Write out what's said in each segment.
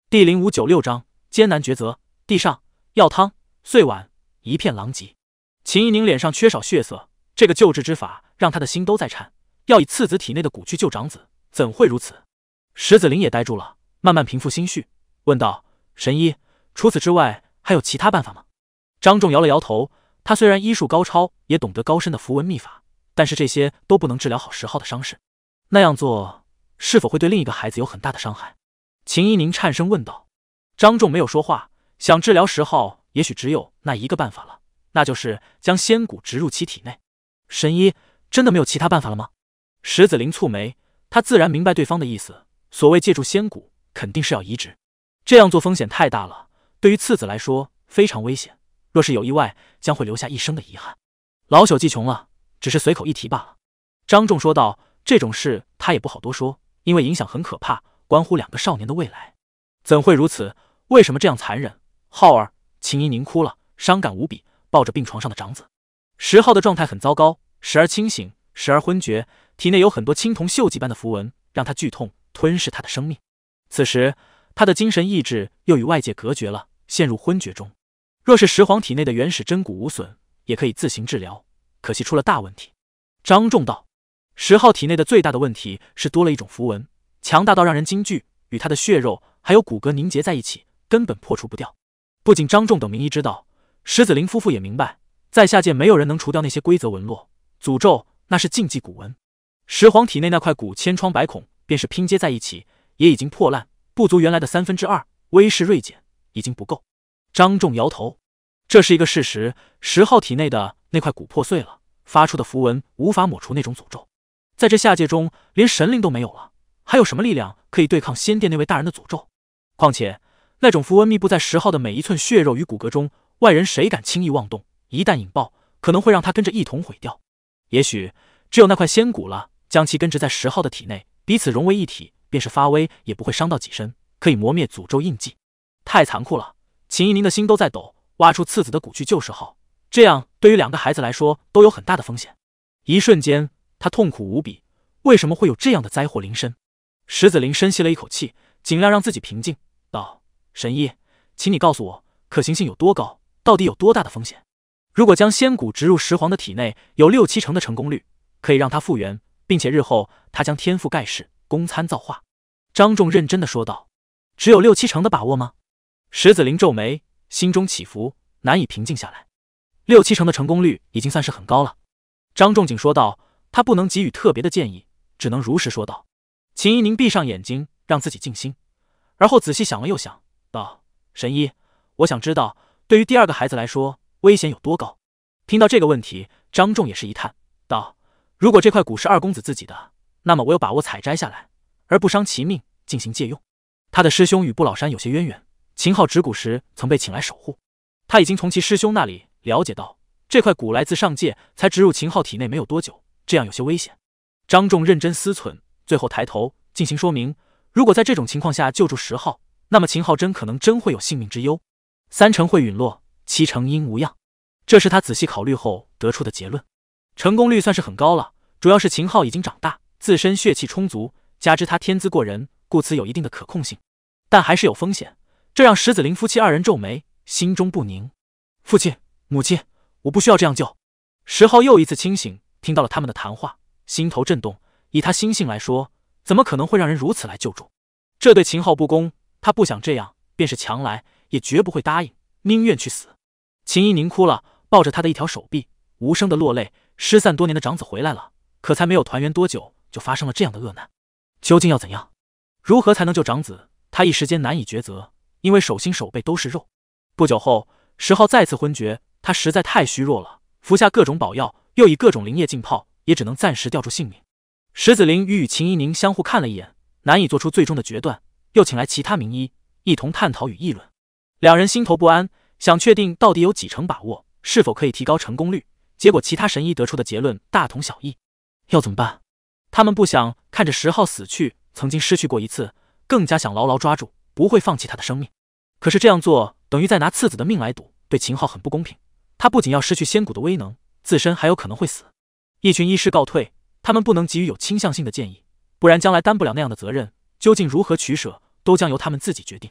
第0596章艰难抉择。地上药汤碎碗一片狼藉。秦怡宁脸上缺少血色，这个救治之法让他的心都在颤。要以次子体内的蛊去救长子，怎会如此？石子林也呆住了，慢慢平复心绪，问道：“神医，除此之外还有其他办法吗？”张仲摇了摇头，他虽然医术高超，也懂得高深的符文秘法，但是这些都不能治疗好10号的伤势。那样做是否会对另一个孩子有很大的伤害？秦怡宁颤声问道。张仲没有说话，想治疗10号，也许只有那一个办法了，那就是将仙蛊植入其体内。神医真的没有其他办法了吗？石子林蹙眉，他自然明白对方的意思，所谓借助仙蛊，肯定是要移植，这样做风险太大了，对于次子来说非常危险，若是有意外，将会留下一生的遗憾。老朽记穷了，只是随口一提罢了。张仲说道，这种事他也不好多说，因为影响很可怕，关乎2个少年的未来。怎会如此？为什么这样残忍？浩儿，秦怡宁哭了，伤感无比，抱着病床上的长子。10号的状态很糟糕，时而清醒，时而昏厥，体内有很多青铜锈迹般的符文，让他剧痛，吞噬他的生命。此时他的精神意志又与外界隔绝了，陷入昏厥中。若是石皇体内的原始真蛊无损，也可以自行治疗，可惜出了大问题。张仲道：10号体内的最大的问题是多了一种符文，强大到让人惊惧，与他的血肉还有骨骼凝结在一起，根本破除不掉。不仅张仲等名医知道，石子林夫妇也明白，在下界没有人能除掉那些规则纹络，诅咒那是禁忌古文。石皇体内那块骨千疮百孔，便是拼接在一起，也已经破烂，不足原来的2/3，威势锐减，已经不够。张仲摇头，这是一个事实，10号体内的那块骨破碎了，发出的符文无法抹除那种诅咒。在这下界中，连神灵都没有了，还有什么力量可以对抗仙殿那位大人的诅咒？况且那种符文密布在10号的每一寸血肉与骨骼中，外人谁敢轻易妄动？一旦引爆，可能会让他跟着一同毁掉。也许只有那块仙骨了，将其根植在10号的体内，彼此融为一体，便是发威也不会伤到己身，可以磨灭诅咒印记。太残酷了！秦怡宁的心都在抖，挖出次子的骨去救10号，这样对于2个孩子来说都有很大的风险。一瞬间，他痛苦无比，为什么会有这样的灾祸临身？石子林深吸了一口气，尽量让自己平静，道：“神医，请你告诉我，可行性有多高？到底有多大的风险？如果将仙蛊植入石皇的体内，有6-7成的成功率，可以让他复原，并且日后他将天赋盖世，功参造化。”张仲认真的说道：“只有6-7成的把握吗？”石子林皱眉，心中起伏，难以平静下来。6-7成的成功率已经算是很高了。张仲景说道，他不能给予特别的建议，只能如实说道。秦怡宁闭上眼睛，让自己静心，而后仔细想了又想，道：“神医，我想知道，对于第2个孩子来说，危险有多高？”听到这个问题，张仲也是一叹，道：“如果这块骨是2公子自己的，那么我有把握采摘下来，而不伤其命，进行借用。他的师兄与不老山有些渊源，秦昊植骨时曾被请来守护，他已经从其师兄那里了解到，这块骨来自上界，才植入秦昊体内没有多久，这样有些危险。”张仲认真思忖，最后抬头进行说明，如果在这种情况下救助10号，那么秦昊真可能真会有性命之忧，3成会陨落，7成因无恙。这是他仔细考虑后得出的结论。成功率算是很高了，主要是秦昊已经长大，自身血气充足，加之他天资过人，故此有一定的可控性，但还是有风险。这让石子林夫妻2人皱眉，心中不宁。父亲母亲，我不需要这样救。10号又一次清醒，听到了他们的谈话，心头震动。以他心性来说，怎么可能会让人如此来救助？这对秦昊不公，他不想这样，便是强来也绝不会答应，宁愿去死。秦怡宁哭了，抱着他的一条手臂，无声的落泪。失散多年的长子回来了，可才没有团圆多久，就发生了这样的恶难。究竟要怎样？如何才能救长子？他一时间难以抉择，因为手心手背都是肉。不久后，10号再次昏厥，他实在太虚弱了，服下各种宝药，又以各种灵液浸泡，也只能暂时吊住性命。石子林与秦怡宁相互看了一眼，难以做出最终的决断，又请来其他名医一同探讨与议论。2人心头不安，想确定到底有几成把握，是否可以提高成功率。结果其他神医得出的结论大同小异。要怎么办？他们不想看着10号死去，曾经失去过一次，更加想牢牢抓住，不会放弃他的生命。可是这样做等于在拿次子的命来赌，对秦昊很不公平。他不仅要失去仙蛊的威能，自身还有可能会死。一群医师告退，他们不能给予有倾向性的建议，不然将来担不了那样的责任。究竟如何取舍，都将由他们自己决定。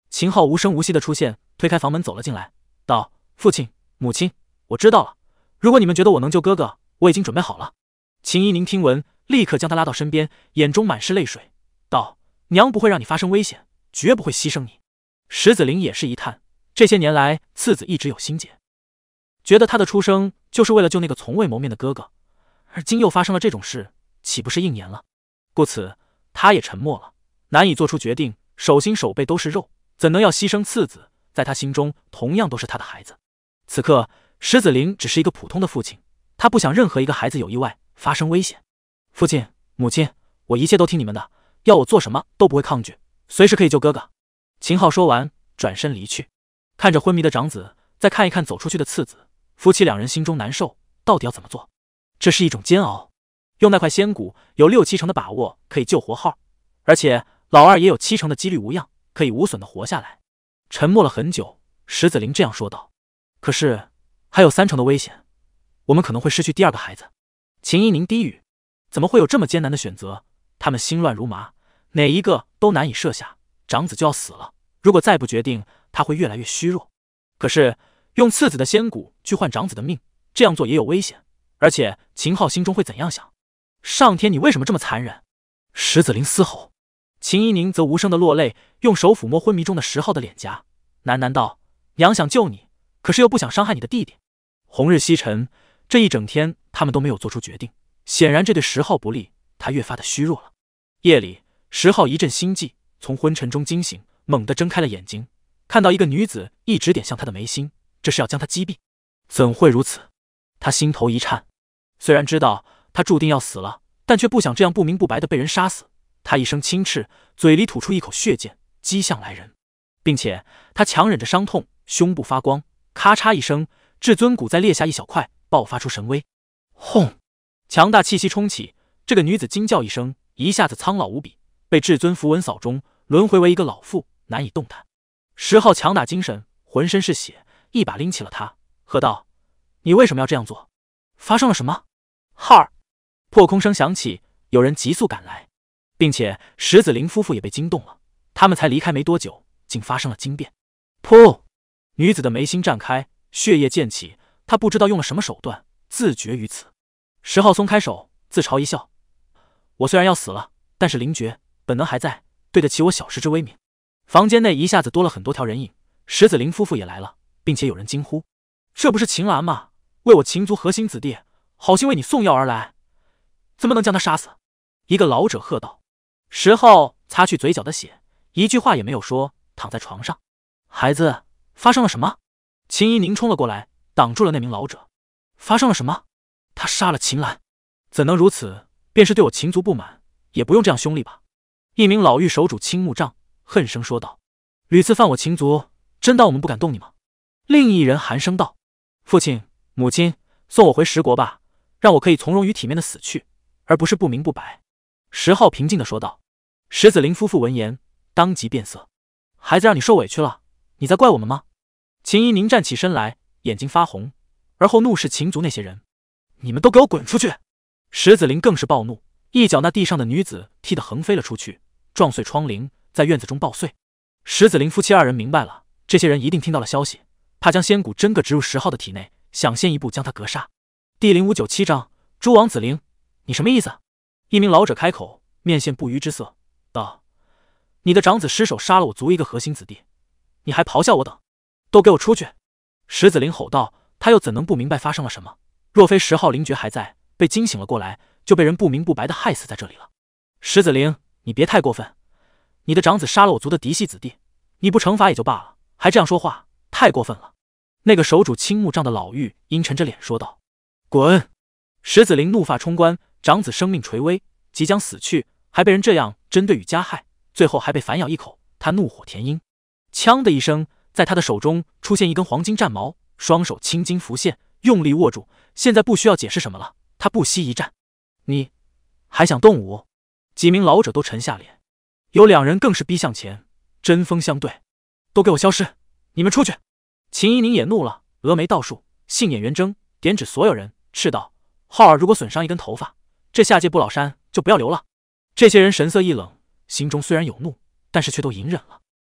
秦昊无声无息的出现，推开房门走了进来，道：“父亲、母亲，我知道了。如果你们觉得我能救哥哥，我已经准备好了。”秦依宁听闻，立刻将他拉到身边，眼中满是泪水，道：“娘不会让你发生危险，绝不会牺牲你。”石子陵也是一叹，这些年来次子一直有心结，觉得他的出生就是为了救那个从未谋面的哥哥，而今又发生了这种事，岂不是应验了？故此他也沉默了，难以做出决定，手心手背都是肉，怎能要牺牲次子？在他心中同样都是他的孩子。此刻石子陵只是一个普通的父亲，他不想任何一个孩子有意外发生危险。父亲、母亲，我一切都听你们的，要我做什么都不会抗拒，随时可以救哥哥。秦昊说完转身离去，看着昏迷的长子，再看一看走出去的次子，夫妻两人心中难受，到底要怎么做？这是一种煎熬。用那块仙骨有6、7成的把握可以救活昊，而且老二也有7成的几率无恙，可以无损的活下来。沉默了很久，石子陵这样说道：“可是还有3成的危险，我们可能会失去第2个孩子。”秦依宁低语：“怎么会有这么艰难的选择？”他们心乱如麻，哪一个都难以设下。长子就要死了，如果再不决定，他会越来越虚弱。可是用次子的仙骨去换长子的命，这样做也有危险。而且秦昊心中会怎样想？上天，你为什么这么残忍？石子陵嘶吼。秦依宁则无声的落泪，用手抚摸昏迷中的石昊的脸颊，喃喃道：“娘想救你，可是又不想伤害你的弟弟。”红日西沉，这一整天他们都没有做出决定，显然这对石昊不利，他越发的虚弱了。夜里，石昊一阵心悸，从昏沉中惊醒，猛地睁开了眼睛，看到一个女子一直点向他的眉心，这是要将他击毙。怎会如此？他心头一颤，虽然知道他注定要死了，但却不想这样不明不白的被人杀死。他一声轻斥，嘴里吐出一口血剑，击向来人，并且他强忍着伤痛，胸部发光，咔嚓一声，至尊骨在裂下一小块，爆发出神威。轰！强大气息冲起，这个女子惊叫一声，一下子苍老无比，被至尊符文扫中，轮回为一个老妇，难以动弹。石昊强打精神，浑身是血，一把拎起了他，喝道：“你为什么要这样做？发生了什么？”昊儿！破空声响起，有人急速赶来，并且石子陵夫妇也被惊动了。他们才离开没多久，竟发生了惊变。噗！女子的眉心绽开，血液溅起，她不知道用了什么手段，自绝于此。石昊松开手，自嘲一笑：“我虽然要死了，但是灵觉本能还在，对得起我小石之威名。”房间内一下子多了很多条人影，石子陵夫妇也来了，并且有人惊呼：“这不是秦岚吗？为我秦族核心子弟，好心为你送药而来，怎么能将他杀死？”一个老者喝道。石昊擦去嘴角的血，一句话也没有说，躺在床上。孩子，发生了什么？秦依宁冲了过来，挡住了那名老者。发生了什么？他杀了秦岚，怎能如此？便是对我秦族不满，也不用这样凶厉吧？一名老妪守主青木杖恨声说道：“屡次犯我秦族，真当我们不敢动你吗？”另一人寒声道：“父亲、母亲，送我回石国吧，让我可以从容于体面的死去，而不是不明不白。”石昊平静地说道。石子陵夫妇闻言当即变色：“孩子让你受委屈了，你在怪我们吗？”秦依宁站起身来，眼睛发红，而后怒视秦族那些人：“你们都给我滚出去！”石子陵更是暴怒，一脚那地上的女子踢得横飞了出去，撞碎窗棂，在院子中爆碎。石子陵夫妻2人明白了，这些人一定听到了消息，怕将仙骨真个植入石昊的体内，想先一步将他格杀。第0597章诸王子陵，你什么意思？一名老者开口，面现不愉之色，道：“你的长子失手杀了我族一个核心子弟，你还咆哮我等，都给我出去！”石子陵吼道，他又怎能不明白发生了什么？若非石昊灵觉还在，被惊醒了过来，就被人不明不白的害死在这里了。石子陵，你别太过分，你的长子杀了我族的嫡系子弟，你不惩罚也就罢了，还这样说话，太过分了。那个守主青木杖的老妪阴沉着脸说道：“滚！”石子陵怒发冲冠，长子生命垂危，即将死去，还被人这样针对与加害，最后还被反咬一口，他怒火填膺。枪的一声，在他的手中出现一根黄金战矛，双手青筋浮现，用力握住。现在不需要解释什么了，他不惜一战。你还想动武？几名老者都沉下脸，有2人更是逼向前，针锋相对。都给我消失！你们出去！秦依宁也怒了，峨眉倒竖，杏眼圆睁，点指所有人，斥道：“昊儿如果损伤一根头发，这下界不老山就不要留了。”这些人神色一冷，心中虽然有怒，但是却都隐忍了。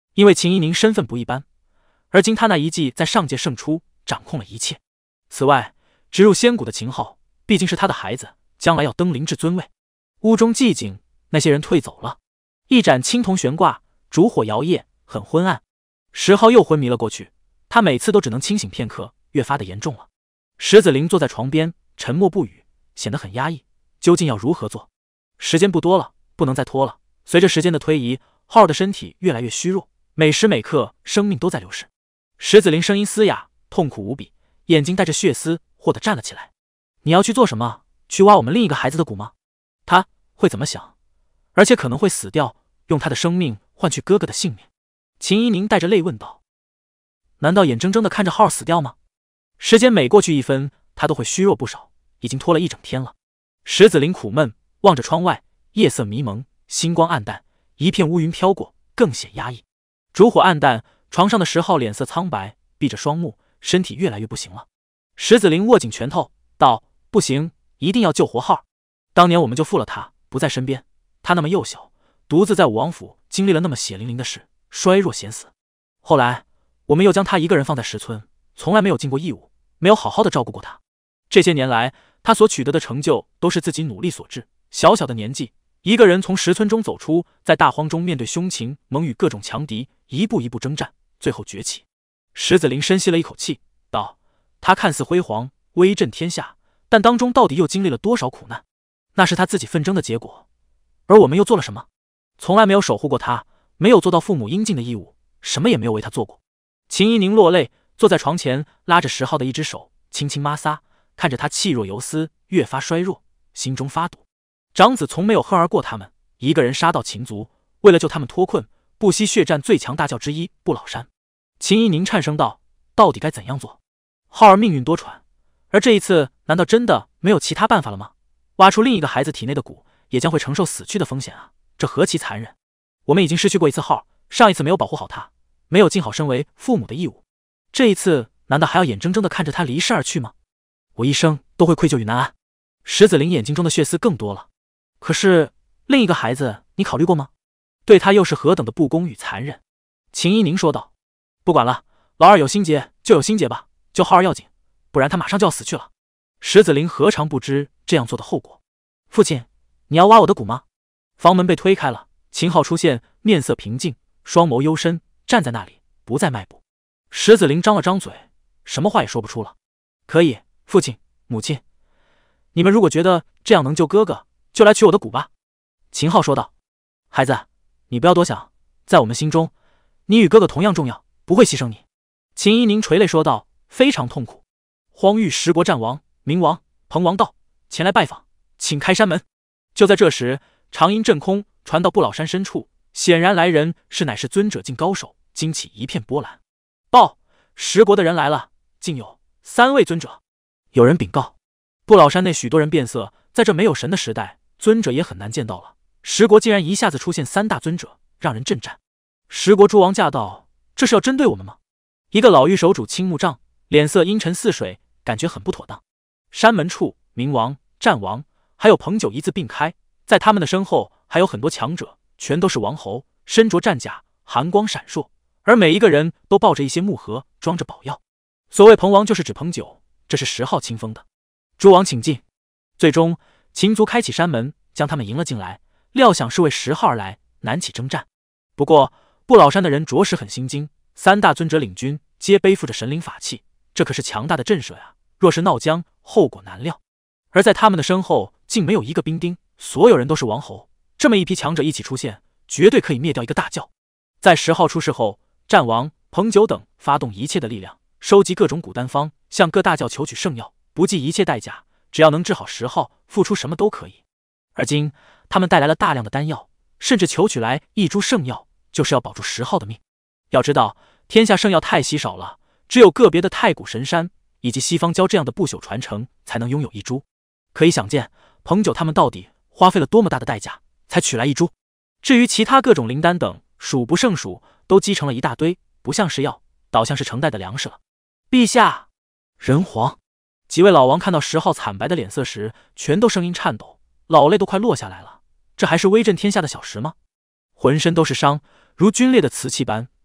因为秦怡宁身份不一般，而今他那一计在上界胜出，掌控了一切。此外，植入仙骨的秦昊毕竟是他的孩子，将来要登临至尊位。屋中寂静，那些人退走了。一盏青铜悬挂，烛火摇曳，很昏暗。石浩又昏迷了过去，他每次都只能清醒片刻，越发的严重了。石子林坐在床边，沉默不语，显得很压抑。究竟要如何做？时间不多了，不能再拖了。随着时间的推移，浩儿的身体越来越虚弱，每时每刻生命都在流逝。石子林声音嘶哑，痛苦无比，眼睛带着血丝，霍地站了起来。你要去做什么？去挖我们另一个孩子的骨吗？他会怎么想？而且可能会死掉，用他的生命换取哥哥的性命。秦怡宁带着泪问道：难道眼睁睁地看着浩儿死掉吗？时间每过去一分，他都会虚弱不少，已经拖了一整天了。石子林苦闷，望着窗外，夜色迷蒙，星光暗淡，一片乌云飘过，更显压抑。烛火暗淡，床上的石浩脸色苍白，闭着双目，身体越来越不行了。石子林握紧拳头道：不行，一定要救活浩儿。当年我们就负了他，不在身边，他那么幼小，独自在武王府经历了那么血淋淋的事，衰弱险死。后来我们又将他一个人放在石村，从来没有尽过义务，没有好好的照顾过他。这些年来，他所取得的成就都是自己努力所致。小小的年纪，一个人从石村中走出，在大荒中面对凶禽猛与各种强敌，一步一步征战，最后崛起。石子林深吸了一口气，道：他看似辉煌，威震天下，但当中到底又经历了多少苦难？那是他自己奋争的结果，而我们又做了什么？从来没有守护过他，没有做到父母应尽的义务，什么也没有为他做过。秦怡宁落泪，坐在床前，拉着石浩的一只手，轻轻摩挲，看着他气若游丝，越发衰弱，心中发堵。长子从没有恨而过他们，一个人杀到秦族，为了救他们脱困，不惜血战最强大教之一不老山。秦怡宁颤声道：到底该怎样做？浩儿命运多舛，而这一次难道真的没有其他办法了吗？挖出另一个孩子体内的骨，也将会承受死去的风险啊！这何其残忍！我们已经失去过一次浩儿，上一次没有保护好他，没有尽好身为父母的义务，这一次难道还要眼睁睁地看着他离世而去吗？我一生都会愧疚与难安。石子林眼睛中的血丝更多了。可是另一个孩子你考虑过吗？对他又是何等的不公与残忍？秦怡宁说道：不管了，老二有心结就有心结吧，救浩儿要紧，不然他马上就要死去了。石子林何尝不知这样做的后果？父亲，你要挖我的骨吗？房门被推开了，秦昊出现，面色平静，双眸幽深，站在那里不再迈步。石子林张了张嘴，什么话也说不出了。可以，父亲母亲，你们如果觉得这样能救哥哥，就来取我的骨吧。秦昊说道。孩子，你不要多想，在我们心中，你与哥哥同样重要，不会牺牲你。秦怡宁垂泪说道，非常痛苦。荒域十国战王明王彭王道，前来拜访，请开山门。就在这时，长音震空，传到不老山深处，显然来人乃是尊者境高手，惊起一片波澜。报，十国的人来了，竟有3位尊者。有人禀告，不老山内许多人变色，在这没有神的时代，尊者也很难见到了。十国竟然一下子出现3大尊者，让人震颤。十国诸王驾到，这是要针对我们吗？一个老峪守主青木杖，脸色阴沉似水，感觉很不妥当。山门处，明王、战王还有彭九一字并开，在他们的身后还有很多强者，全都是王侯，身着战甲，寒光闪烁，而每一个人都抱着一些木盒，装着宝药。所谓彭王就是指彭九，这是10号亲封的。诸王请进。最终秦族开启山门，将他们迎了进来，料想是为10号而来，难起征战。不过不老山的人着实很心惊，3大尊者领军，皆背负着神灵法器，这可是强大的震慑呀！若是闹僵，后果难料。而在他们的身后，竟没有一个兵丁，所有人都是王侯。这么一批强者一起出现，绝对可以灭掉一个大教。在10号出事后，战王、彭九等发动一切的力量，收集各种古丹方，向各大教求取圣药，不计一切代价，只要能治好10号，付出什么都可以。而今他们带来了大量的丹药，甚至求取来1株圣药，就是要保住10号的命。要知道，天下圣药太稀少了，只有个别的太古神山以及西方教这样的不朽传承才能拥有1株。可以想见，彭九他们到底花费了多么大的代价才取来1株。至于其他各种灵丹等，数不胜数，都积成了一大堆，不像是药，倒像是成袋的粮食了。陛下，人皇。几位老王看到10号惨白的脸色时，全都声音颤抖，老泪都快落下来了。这还是威震天下的小石吗？浑身都是伤，如皲裂的瓷器般，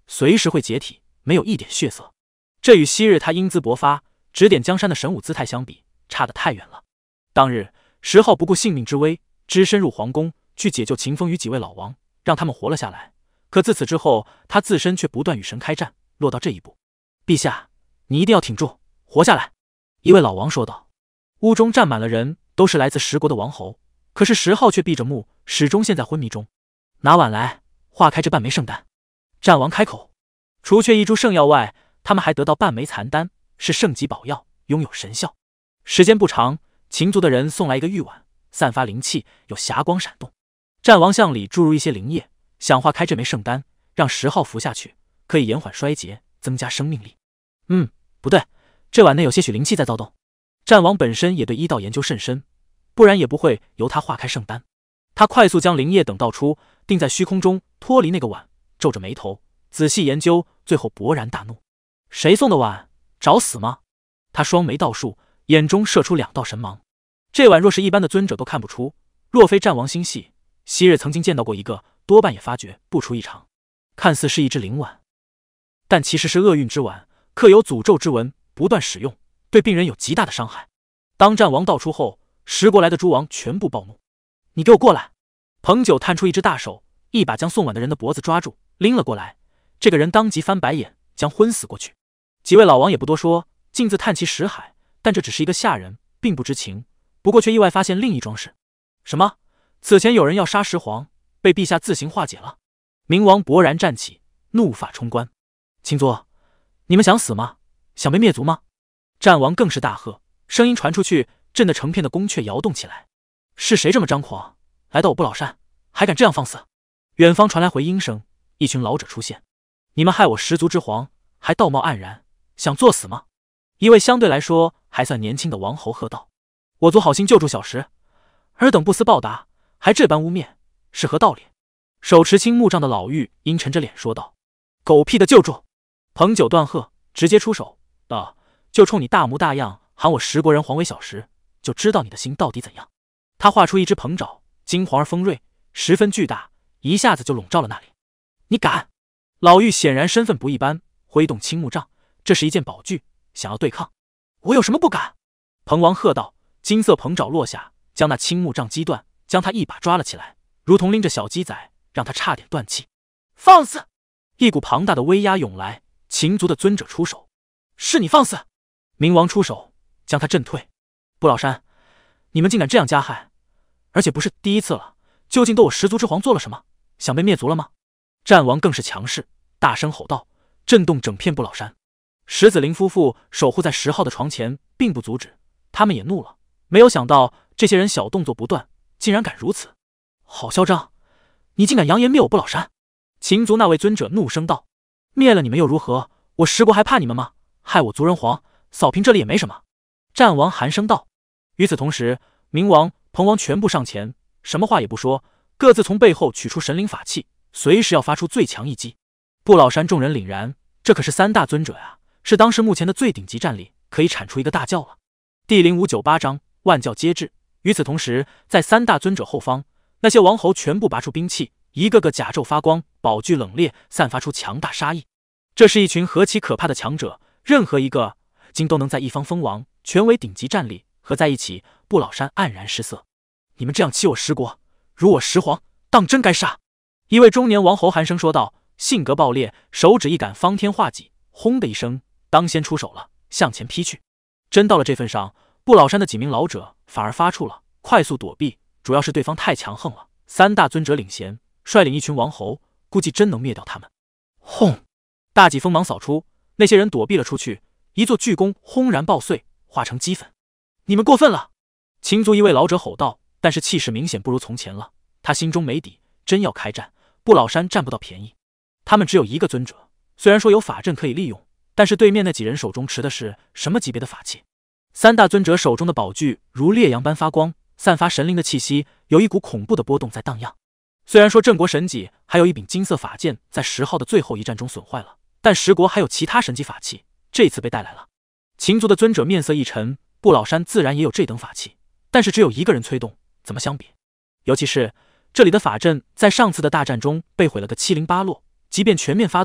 随时会解体，没有一点血色。这与昔日他英姿勃发、指点江山的神武姿态相比，差得太远了。当日石浩不顾性命之危，只身入皇宫去解救秦风与几位老王，让他们活了下来。可自此之后，他自身却不断与神开战，落到这一步。陛下，你一定要挺住，活下来。一位老王说道。屋中站满了人，都是来自十国的王侯，可是石浩却闭着目，始终陷在昏迷中。拿碗来，化开这半枚圣丹。战王开口。除却一株圣药外，他们还得到半枚残丹，是圣级宝药，拥有神效。时间不长，秦族的人送来一个玉碗，散发灵气，有霞光闪动。战王向里注入一些灵液，想化开这枚圣丹，让石浩服下去，可以延缓衰竭，增加生命力。不对，这碗内有些许灵气在躁动。战王本身也对医道研究甚深，不然也不会由他化开圣丹。他快速将灵液等倒出，定在虚空中，脱离那个碗，皱着眉头仔细研究，最后勃然大怒：谁送的碗？找死吗？他双眉倒竖，眼中射出2道神芒。这碗若是一般的尊者都看不出，若非战王心细，昔日曾经见到过一个，多半也发觉不出异常。看似是一只灵碗，但其实是厄运之碗，刻有诅咒之纹，不断使用，对病人有极大的伤害。当战王道出后，10国来的诸王全部暴怒：你给我过来！彭九探出一只大手，一把将送碗的人的脖子抓住，拎了过来。这个人当即翻白眼，将昏死过去。几位老王也不多说，径自叹其识海，但这只是一个下人，并不知情。不过却意外发现另一桩事。什么？此前有人要杀石皇，被陛下自行化解了。冥王勃然站起，怒发冲冠：秦族，你们想死吗？想被灭族吗？战王更是大喝，声音传出去，震得成片的宫阙摇动起来。是谁这么张狂，来到我不老山，还敢这样放肆？远方传来回音声，一群老者出现：你们害我10族之皇，还道貌岸然，想作死吗？一位相对来说还算年轻的王侯喝道：我族好心救助小石，尔等不思报答，还这般污蔑，是何道理？手持青木杖的老妪阴沉着脸说道：狗屁的救助！彭九断喝，直接出手道：就冲你大模大样喊我10国人皇为小石，就知道你的心到底怎样。他画出一只鹏爪，金黄而锋锐，十分巨大，一下子就笼罩了那里。你敢！老妪显然身份不一般，挥动青木杖，这是一件宝具，想要对抗。我有什么不敢？彭王喝道。金色鹏爪落下，将那青木杖击断，将他一把抓了起来，如同拎着小鸡仔，让他差点断气。放肆！一股庞大的威压涌来，秦族的尊者出手。是你放肆！冥王出手，将他震退。不老山，你们竟敢这样加害，而且不是第一次了，究竟对我10族之皇做了什么？想被灭族了吗？战王更是强势，大声吼道，震动整片不老山。石子林夫妇守护在10号的床前，并不阻止，他们也怒了，没有想到这些人小动作不断，竟然敢如此，好嚣张！你竟敢扬言灭我不老山！秦族那位尊者怒声道：灭了你们又如何？我10国还怕你们吗？害我族人皇，扫平这里也没什么。战王寒声道。与此同时，冥王、彭王全部上前，什么话也不说，各自从背后取出神灵法器，随时要发出最强一击。不老山众人凛然，这可是3大尊者呀，是当时目前的最顶级战力，可以产出一个大教了。第0598章万教皆至。与此同时，在3大尊者后方，那些王侯全部拔出兵器，一个个甲胄发光，宝具冷冽，散发出强大杀意。这是一群何其可怕的强者，任何一个竟都能在一方封王，全为顶级战力，合在一起，不老山黯然失色。你们这样欺我10国，如我10皇，当真该杀！一位中年王侯寒声说道，性格暴烈，手指一杆方天画戟，轰的一声，当先出手了，向前劈去。真到了这份上，不老山的几名老者反而发怵了，快速躲避，主要是对方太强横了，3大尊者领衔，率领一群王侯，估计真能灭掉他们。轰！大戟锋芒扫出，那些人躲避了出去，一座巨弓轰然爆碎，化成齑粉。你们过分了！秦族一位老者吼道，但是气势明显不如从前了，他心中没底，真要开战，不老山占不到便宜。他们只有一个尊者，虽然说有法阵可以利用，但是对面那几人手中持的是什么级别的法器？3大尊者手中的宝具如烈阳般发光，散发神灵的气息，有一股恐怖的波动在荡漾。虽然说镇国神戟还有一柄金色法剑在10号的最后一战中损坏了，但10国还有其他神级法器，这次被带来了。秦族的尊者面色一沉，不老山自然也有这等法器，但是只有一个人催动，怎么相比？尤其是这里的法阵在上次的大战中被毁了个七零八落，即便全面发动，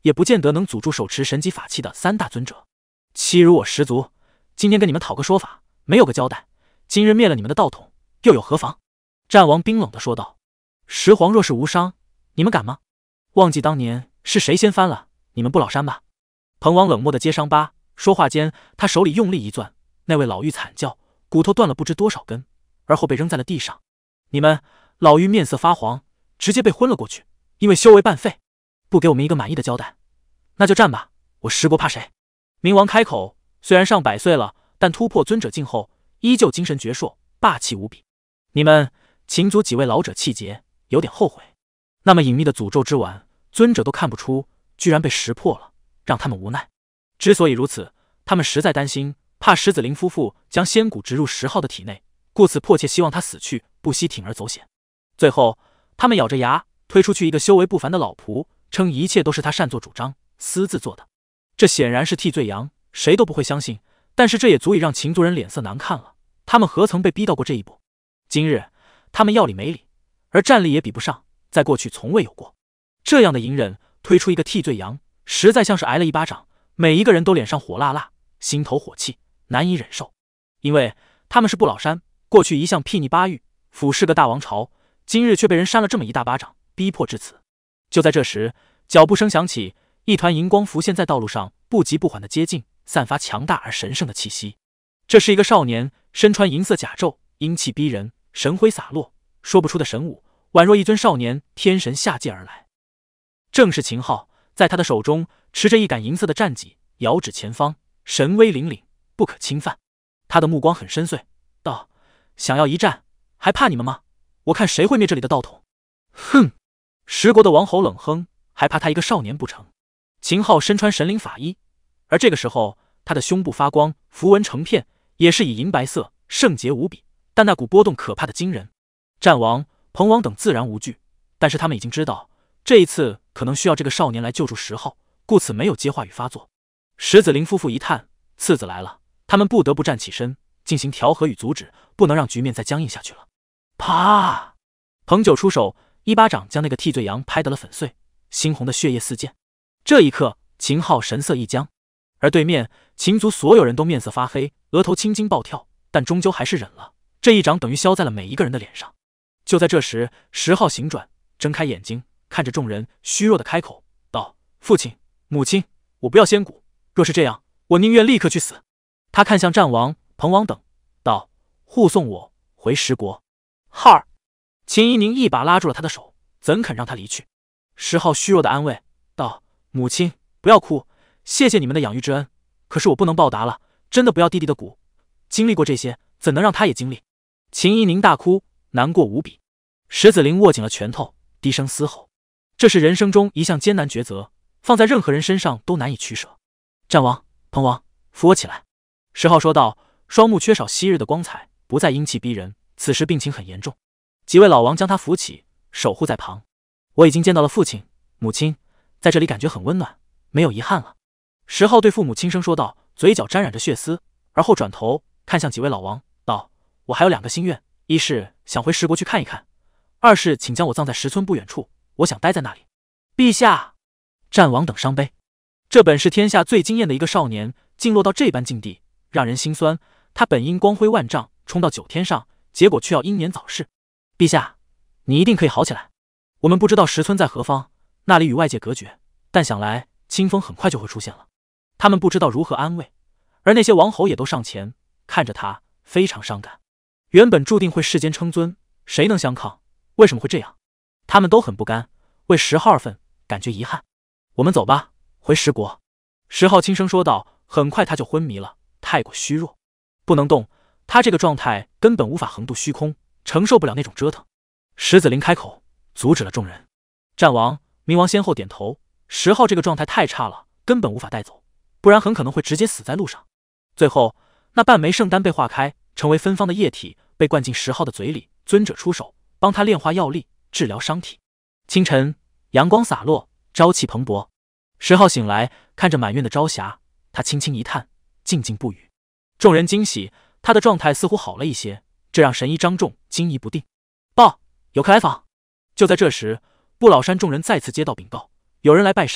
也不见得能阻住手持神级法器的3大尊者。欺辱我十族，今天跟你们讨个说法，没有个交代，今日灭了你们的道统，又有何妨？战王冰冷地说道。石皇若是无伤，你们敢吗？忘记当年是谁先翻了你们不老山吧？彭王冷漠地揭伤疤，说话间，他手里用力一攥，那位老妪惨叫，骨头断了不知多少根，而后被扔在了地上。你们，老妪面色发黄，直接被昏了过去，因为修为半废。不给我们一个满意的交代，那就战吧，我石国怕谁？冥王开口，虽然上100岁了，但突破尊者境后，依旧精神矍铄，霸气无比。你们秦族几位老者气节，有点后悔。那么隐秘的诅咒之碗，尊者都看不出，居然被识破了，让他们无奈。之所以如此，他们实在担心，怕石子林夫妇将仙骨植入10号的体内，故此迫切希望他死去，不惜铤而走险。最后，他们咬着牙推出去一个修为不凡的老仆，称一切都是他擅作主张，私自做的。这显然是替罪羊，谁都不会相信，但是这也足以让秦族人脸色难看了。他们何曾被逼到过这一步？今日他们要理没理，而战力也比不上，在过去从未有过。这样的隐忍，推出一个替罪羊，实在像是挨了一巴掌，每一个人都脸上火辣辣，心头火气，难以忍受。因为他们是不老山，过去一向睥睨巴育，俯视个大王朝，今日却被人扇了这么一大巴掌，逼迫至此。就在这时，脚步声响起，一团银光浮现在道路上，不急不缓地接近，散发强大而神圣的气息。这是一个少年，身穿银色甲胄，英气逼人，神辉洒落，说不出的神武，宛若一尊少年天神下界而来。正是秦昊，在他的手中持着一杆银色的战戟，遥指前方，神威凛凛，不可侵犯。他的目光很深邃，道：想要一战，还怕你们吗？我看谁会灭这里的道统。哼！石国的王侯冷哼，还怕他一个少年不成？秦昊身穿神灵法衣，而这个时候他的胸部发光，符文成片，也是以银白色，圣洁无比，但那股波动可怕的惊人。战王、彭王等自然无惧，但是他们已经知道，这一次可能需要这个少年来救助10号，故此没有接话语发作。石子林夫妇一叹，次子来了，他们不得不站起身，进行调和与阻止，不能让局面再僵硬下去了。啪！彭九出手，一巴掌将那个替罪羊拍得了粉碎，猩红的血液四溅。这一刻，秦昊神色一僵，而对面秦族所有人都面色发黑，额头青筋暴跳，但终究还是忍了。这一掌等于削在了每一个人的脸上。就在这时，10号醒转，睁开眼睛，看着众人，虚弱的开口道：父亲、母亲，我不要仙骨，若是这样，我宁愿立刻去死。他看向战王、彭王等，道：护送我回石国。浩儿！秦怡宁一把拉住了他的手，怎肯让他离去？10号虚弱的安慰道：母亲，不要哭，谢谢你们的养育之恩，可是我不能报答了，真的不要弟弟的骨，经历过这些，怎能让他也经历？秦怡宁大哭，难过无比。石子林握紧了拳头，低声嘶吼。这是人生中一项艰难抉择，放在任何人身上都难以取舍。战王、彭王，扶我起来。10号说道，双目缺少昔日的光彩，不再英气逼人，此时病情很严重。几位老王将他扶起，守护在旁。我已经见到了父亲、母亲，在这里感觉很温暖，没有遗憾了。10号对父母轻声说道，嘴角沾染着血丝，而后转头看向几位老王，道：我还有2个心愿，一是想回石国去看一看，二是请将我葬在石村不远处，我想待在那里。陛下！战王等伤悲，这本是天下最惊艳的一个少年，竟落到这般境地，让人心酸。他本应光辉万丈，冲到9天上，结果却要英年早逝。陛下，你一定可以好起来。我们不知道石村在何方，那里与外界隔绝，但想来清风很快就会出现了。他们不知道如何安慰，而那些王侯也都上前看着他，非常伤感。原本注定会世间称尊，谁能相抗？为什么会这样？他们都很不甘，为10号而愤，感觉遗憾。我们走吧，回石国。10号轻声说道，很快他就昏迷了，太过虚弱，不能动，他这个状态根本无法横渡虚空，承受不了那种折腾。石子林开口阻止了众人。战王、冥王先后点头，10号这个状态太差了，根本无法带走，不然很可能会直接死在路上。最后那半枚圣丹被化开，成为芬芳的液体，被灌进10号的嘴里。尊者出手帮他炼化药力，治疗伤体。清晨，阳光洒落，朝气蓬勃。10号醒来，看着满院的朝霞，他轻轻一叹，静静不语。众人惊喜，他的状态似乎好了一些，这让神医张仲惊疑不定。报，有客来访。就在这时，不老山众人再次接到禀告，有人来拜山，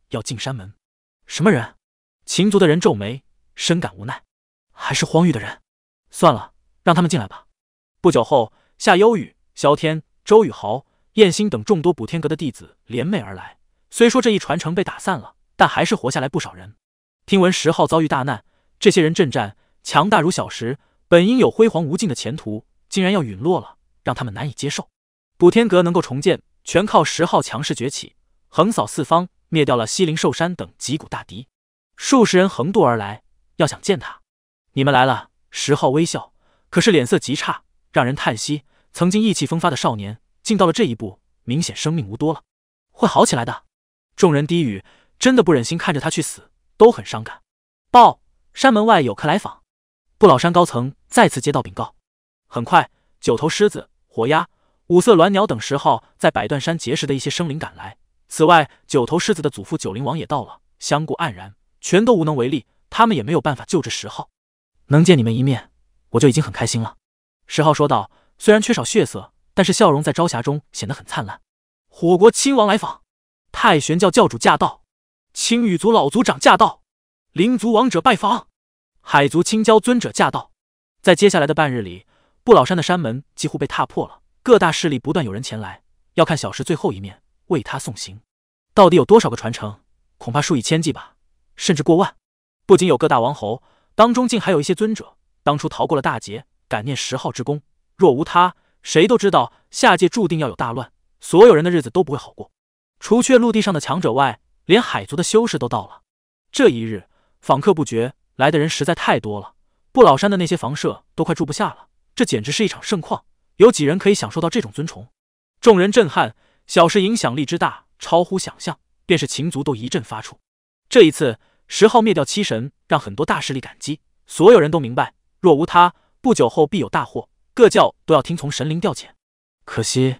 要进山门。什么人？秦族的人皱眉，深感无奈。还是荒域的人？算了，让他们进来吧。不久后，夏幽雨、萧天、周宇豪、燕兴等众多补天阁的弟子联袂而来。虽说这一传承被打散了，但还是活下来不少人。听闻10号遭遇大难，这些人阵战强大如小石，本应有辉煌无尽的前途，竟然要陨落了，让他们难以接受。补天阁能够重建，全靠10号强势崛起，横扫四方，灭掉了西陵寿山等几股大敌。数十人横渡而来，要想见他。你们来了。10号微笑，可是脸色极差，让人叹息。曾经意气风发的少年，竟到了这一步，明显生命无多了。会好起来的。众人低语，真的不忍心看着他去死，都很伤感。报，山门外有客来访。不老山高层再次接到禀告。很快，九头狮子、火鸦、五色鸾鸟等10号在百断山结识的一些生灵赶来。此外，九头狮子的祖父九灵王也到了，相顾黯然，全都无能为力，他们也没有办法救治10号。能见你们一面，我就已经很开心了。10号说道，虽然缺少血色，但是笑容在朝霞中显得很灿烂。火国亲王来访，太玄教教主驾到，青羽族老族长驾到，灵族王者拜访，海族青蛟尊者驾到。在接下来的半日里，不老山的山门几乎被踏破了，各大势力不断有人前来，要看小石最后一面，为他送行。到底有多少个传承？恐怕数以千计吧，甚至过万。不仅有各大王侯，当中竟还有一些尊者，当初逃过了大劫，感念10号之功。若无他，谁都知道下界注定要有大乱，所有人的日子都不会好过。除却陆地上的强者外，连海族的修士都到了。这一日，访客不绝，来的人实在太多了，不老山的那些房舍都快住不下了。这简直是一场盛况，有几人可以享受到这种尊崇？众人震撼，小石影响力之大，超乎想象，便是秦族都一阵发怵。这一次10号灭掉7神，让很多大势力感激，所有人都明白，若无他，不久后必有大祸，各教都要听从神灵调遣。可惜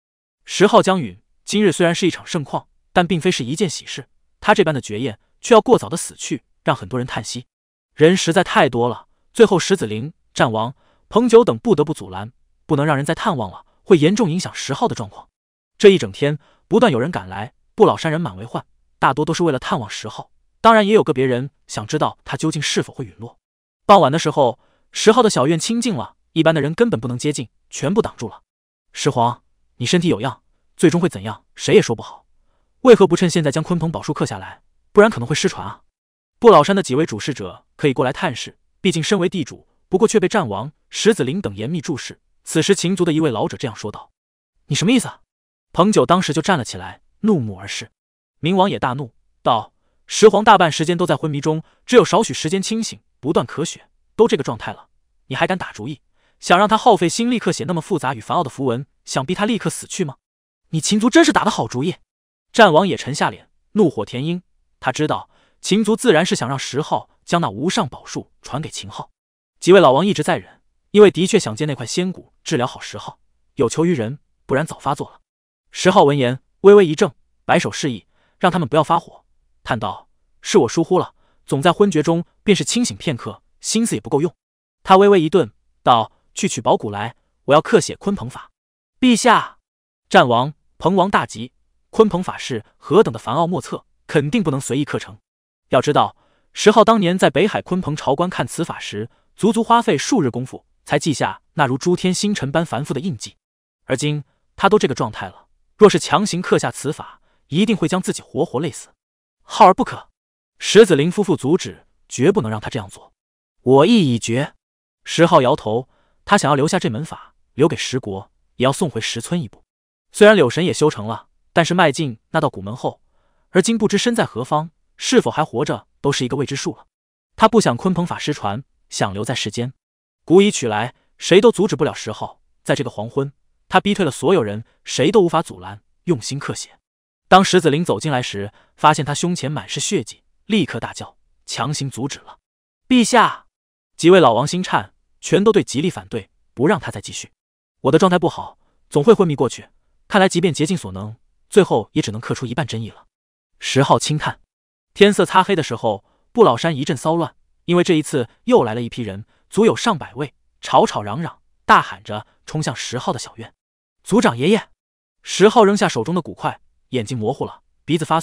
10号将陨，今日虽然是一场盛况，但并非是一件喜事。他这般的绝艳，却要过早的死去，让很多人叹息。人实在太多了，最后石子灵、战王、彭九等不得不阻拦，不能让人再探望了，会严重影响10号的状况。这一整天不断有人赶来，不老山人满为患，大多都是为了探望10号，当然也有个别人想知道他究竟是否会陨落。傍晚的时候，10号的小院清静了，一般的人根本不能接近，全部挡住了。石皇，你身体有恙，最终会怎样，谁也说不好。为何不趁现在将鲲鹏宝术刻下来，不然可能会失传啊。不老山的几位主事者可以过来探视，毕竟身为地主，不过却被战王、石子灵等严密注视。此时秦族的一位老者这样说道：你什么意思？彭九当时就站了起来，怒目而视。冥王也大怒道：石皇大半时间都在昏迷中，只有少许时间清醒，不断咳血，都这个状态了，你还敢打主意，想让他耗费心力刻写那么复杂与繁奥的符文，想逼他立刻死去吗？你秦族真是打得好主意。战王也沉下脸，怒火填膺，他知道秦族自然是想让10号将那无上宝术传给秦昊。几位老王一直在忍，因为的确想借那块仙骨治疗好10号，有求于人，不然早发作了。10号闻言微微一怔，摆手示意让他们不要发火，叹道：是我疏忽了，总在昏厥中便是清醒片刻，心思也不够用。他微微一顿道：去取宝骨来，我要刻写鲲鹏法。陛下！战王、彭王大急，鲲鹏法是何等的繁奥莫测，肯定不能随意刻成。要知道10号当年在北海鲲鹏朝观看此法时，足足花费数日功夫才记下那如诸天星辰般繁复的印记，而今他都这个状态了，若是强行刻下此法，一定会将自己活活累死。浩儿不可！石子灵夫妇阻止，绝不能让他这样做。我意已决。10号摇头，他想要留下这门法，留给10国，也要送回10村一步。虽然柳神也修成了，但是迈进那道古门后，而今不知身在何方，是否还活着，都是一个未知数了。他不想鲲鹏法失传，想留在世间。古已取来，谁都阻止不了10号。在这个黄昏，他逼退了所有人，谁都无法阻拦，用心刻写。当石子灵走进来时，发现他胸前满是血迹，立刻大叫，强行阻止了。陛下！几位老王心颤，全都对极力反对，不让他再继续。我的状态不好，总会昏迷过去，看来即便竭尽所能，最后也只能刻出一半真意了。10号轻叹。天色擦黑的时候，不老山一阵骚乱，因为这一次又来了一批人，足有上百位，吵吵嚷嚷，大喊着冲向10号的小院。族长爷爷！10号扔下手中的骨块，眼睛模糊了，鼻子发酸，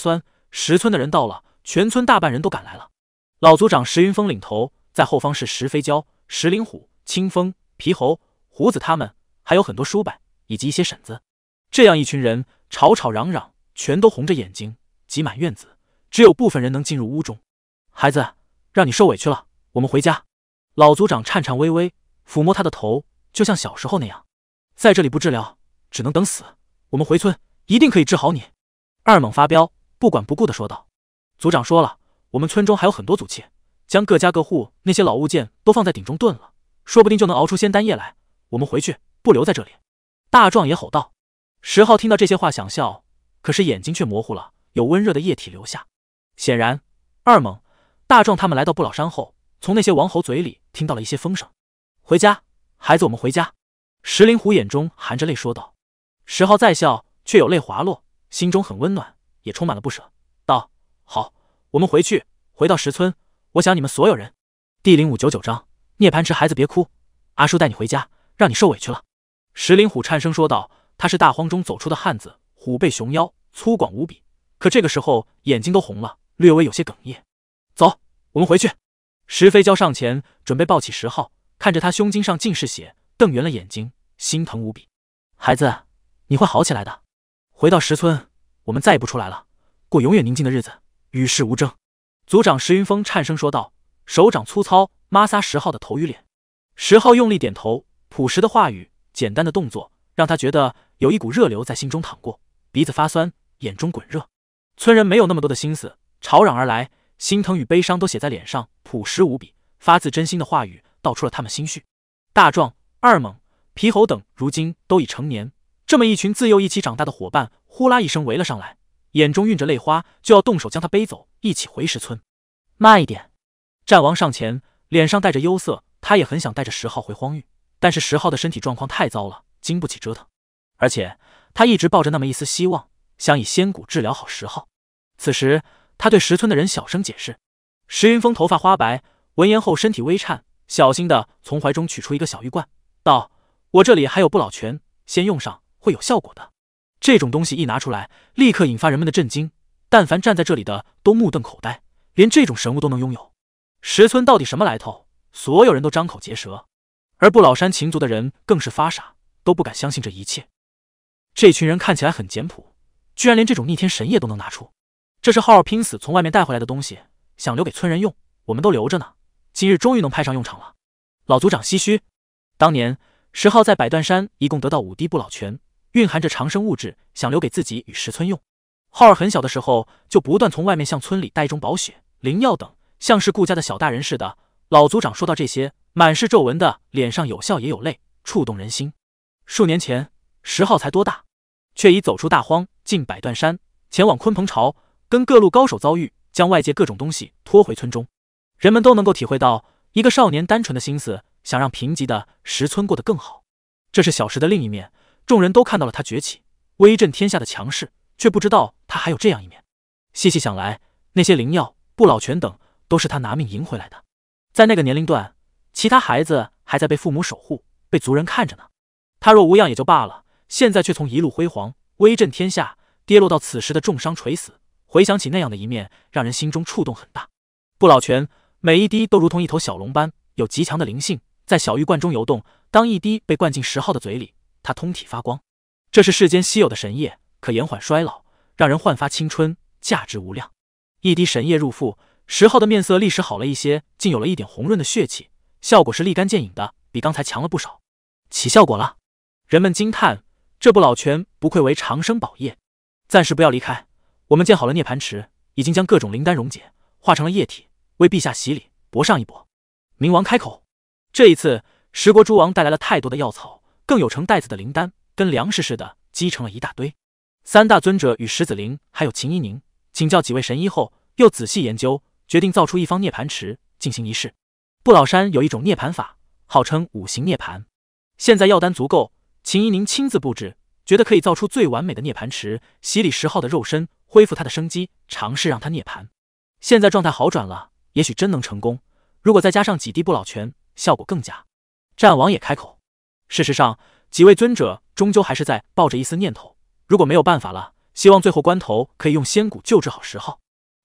石村的人到了，全村大半人都赶来了。老族长石云峰领头，在后方是石飞蛟、石灵虎、清风、皮猴、胡子他们，还有很多叔伯以及一些婶子。这样一群人吵吵嚷嚷，全都红着眼睛挤满院子，只有部分人能进入屋中。孩子，让你受委屈了，我们回家。老族长颤颤巍巍抚摸他的头，就像小时候那样。在这里不治疗，只能等死。我们回村一定可以治好你。二猛发飙，不管不顾地说道。族长说了，我们村中还有很多祖器，将各家各户那些老物件都放在鼎中炖了，说不定就能熬出仙丹液来。我们回去，不留在这里。大壮也吼道。石浩听到这些话想笑，可是眼睛却模糊了，有温热的液体流下。显然二猛、大壮他们来到不老山后，从那些王侯嘴里听到了一些风声。回家，孩子，我们回家。石灵虎眼中含着泪说道。石浩在笑，却有泪滑落，心中很温暖，也充满了不舍，道：好，我们回去，回到石村，我想你们所有人。第0599章涅槃池，孩子别哭，阿叔带你回家，让你受委屈了。石灵虎颤声说道。他是大荒中走出的汉子，虎背熊腰，粗犷无比，可这个时候眼睛都红了，略微有些哽咽。走，我们回去。石飞蛟上前准备抱起石浩，看着他胸襟上尽是血，瞪圆了眼睛，心疼无比。孩子，你会好起来的。回到石村，我们再也不出来了，过永远宁静的日子，与世无争。族长石云峰颤声说道，手掌粗糙，摩挲石浩的头与脸。石浩用力点头，朴实的话语，简单的动作，让他觉得有一股热流在心中淌过，鼻子发酸，眼中滚热。村人没有那么多的心思，吵嚷而来，心疼与悲伤都写在脸上，朴实无比，发自真心的话语道出了他们心绪。大壮、二猛、皮猴等如今都已成年，这么一群自幼一起长大的伙伴，呼啦一声围了上来，眼中蕴着泪花，就要动手将他背走，一起回石村。慢一点。战王上前，脸上带着忧色，他也很想带着石浩回荒域，但是石浩的身体状况太糟了，经不起折腾，而且他一直抱着那么一丝希望，想以仙蛊治疗好石浩。此时他对石村的人小声解释。石云峰头发花白，闻言后身体微颤，小心地从怀中取出一个小玉罐，道：我这里还有不老泉，先用上会有效果的。这种东西一拿出来，立刻引发人们的震惊，但凡站在这里的都目瞪口呆，连这种神物都能拥有，石村到底什么来头？所有人都张口结舌，而不老山秦族的人更是发傻，都不敢相信这一切。这群人看起来很简朴，居然连这种逆天神液都能拿出。这是浩儿拼死从外面带回来的东西，想留给村人用，我们都留着呢，今日终于能派上用场了。老族长唏嘘，当年石浩在百断山一共得到5滴不老泉，蕴含着长生物质，想留给自己与石村用。浩儿很小的时候就不断从外面向村里带中宝血、灵药等，像是顾家的小大人似的。老族长说到这些，满是皱纹的脸上有笑也有泪，触动人心。数年前石浩才多大，却已走出大荒，进百断山，前往鲲鹏巢，跟各路高手遭遇，将外界各种东西拖回村中。人们都能够体会到一个少年单纯的心思，想让贫瘠的石村过得更好。这是小石的另一面，众人都看到了他崛起威震天下的强势，却不知道他还有这样一面。细细想来，那些灵药、不老泉等都是他拿命赢回来的。在那个年龄段，其他孩子还在被父母守护，被族人看着呢，他若无恙也就罢了，现在却从一路辉煌威震天下跌落到此时的重伤垂死，回想起那样的一面，让人心中触动很大。不老泉每一滴都如同一头小龙般，有极强的灵性，在小玉罐中游动，当一滴被灌进石浩的嘴里，他通体发光。这是世间稀有的神液，可延缓衰老，让人焕发青春，价值无量。一滴神液入腹，石浩的面色立时好了一些，竟有了一点红润的血气，效果是立竿见影的，比刚才强了不少。起效果了，人们惊叹，这不老泉不愧为长生宝液。暂时不要离开，我们建好了涅槃池，已经将各种灵丹溶解，化成了液体，为陛下洗礼，搏上一搏。冥王开口，这一次十国诸王带来了太多的药草，更有成袋子的灵丹，跟粮食似的积成了一大堆。三大尊者与石子灵还有秦一宁请教几位神医后，又仔细研究，决定造出一方涅槃池进行仪式。不老山有一种涅槃法，号称5行涅槃。现在药丹足够，秦一宁亲自布置，觉得可以造出最完美的涅槃池，洗礼石浩的肉身，恢复他的生机，尝试让他涅槃。现在状态好转了，也许真能成功。如果再加上几滴不老泉，效果更佳。战王也开口。事实上，几位尊者终究还是在抱着一丝念头，如果没有办法了，希望最后关头可以用仙蛊救治好石浩。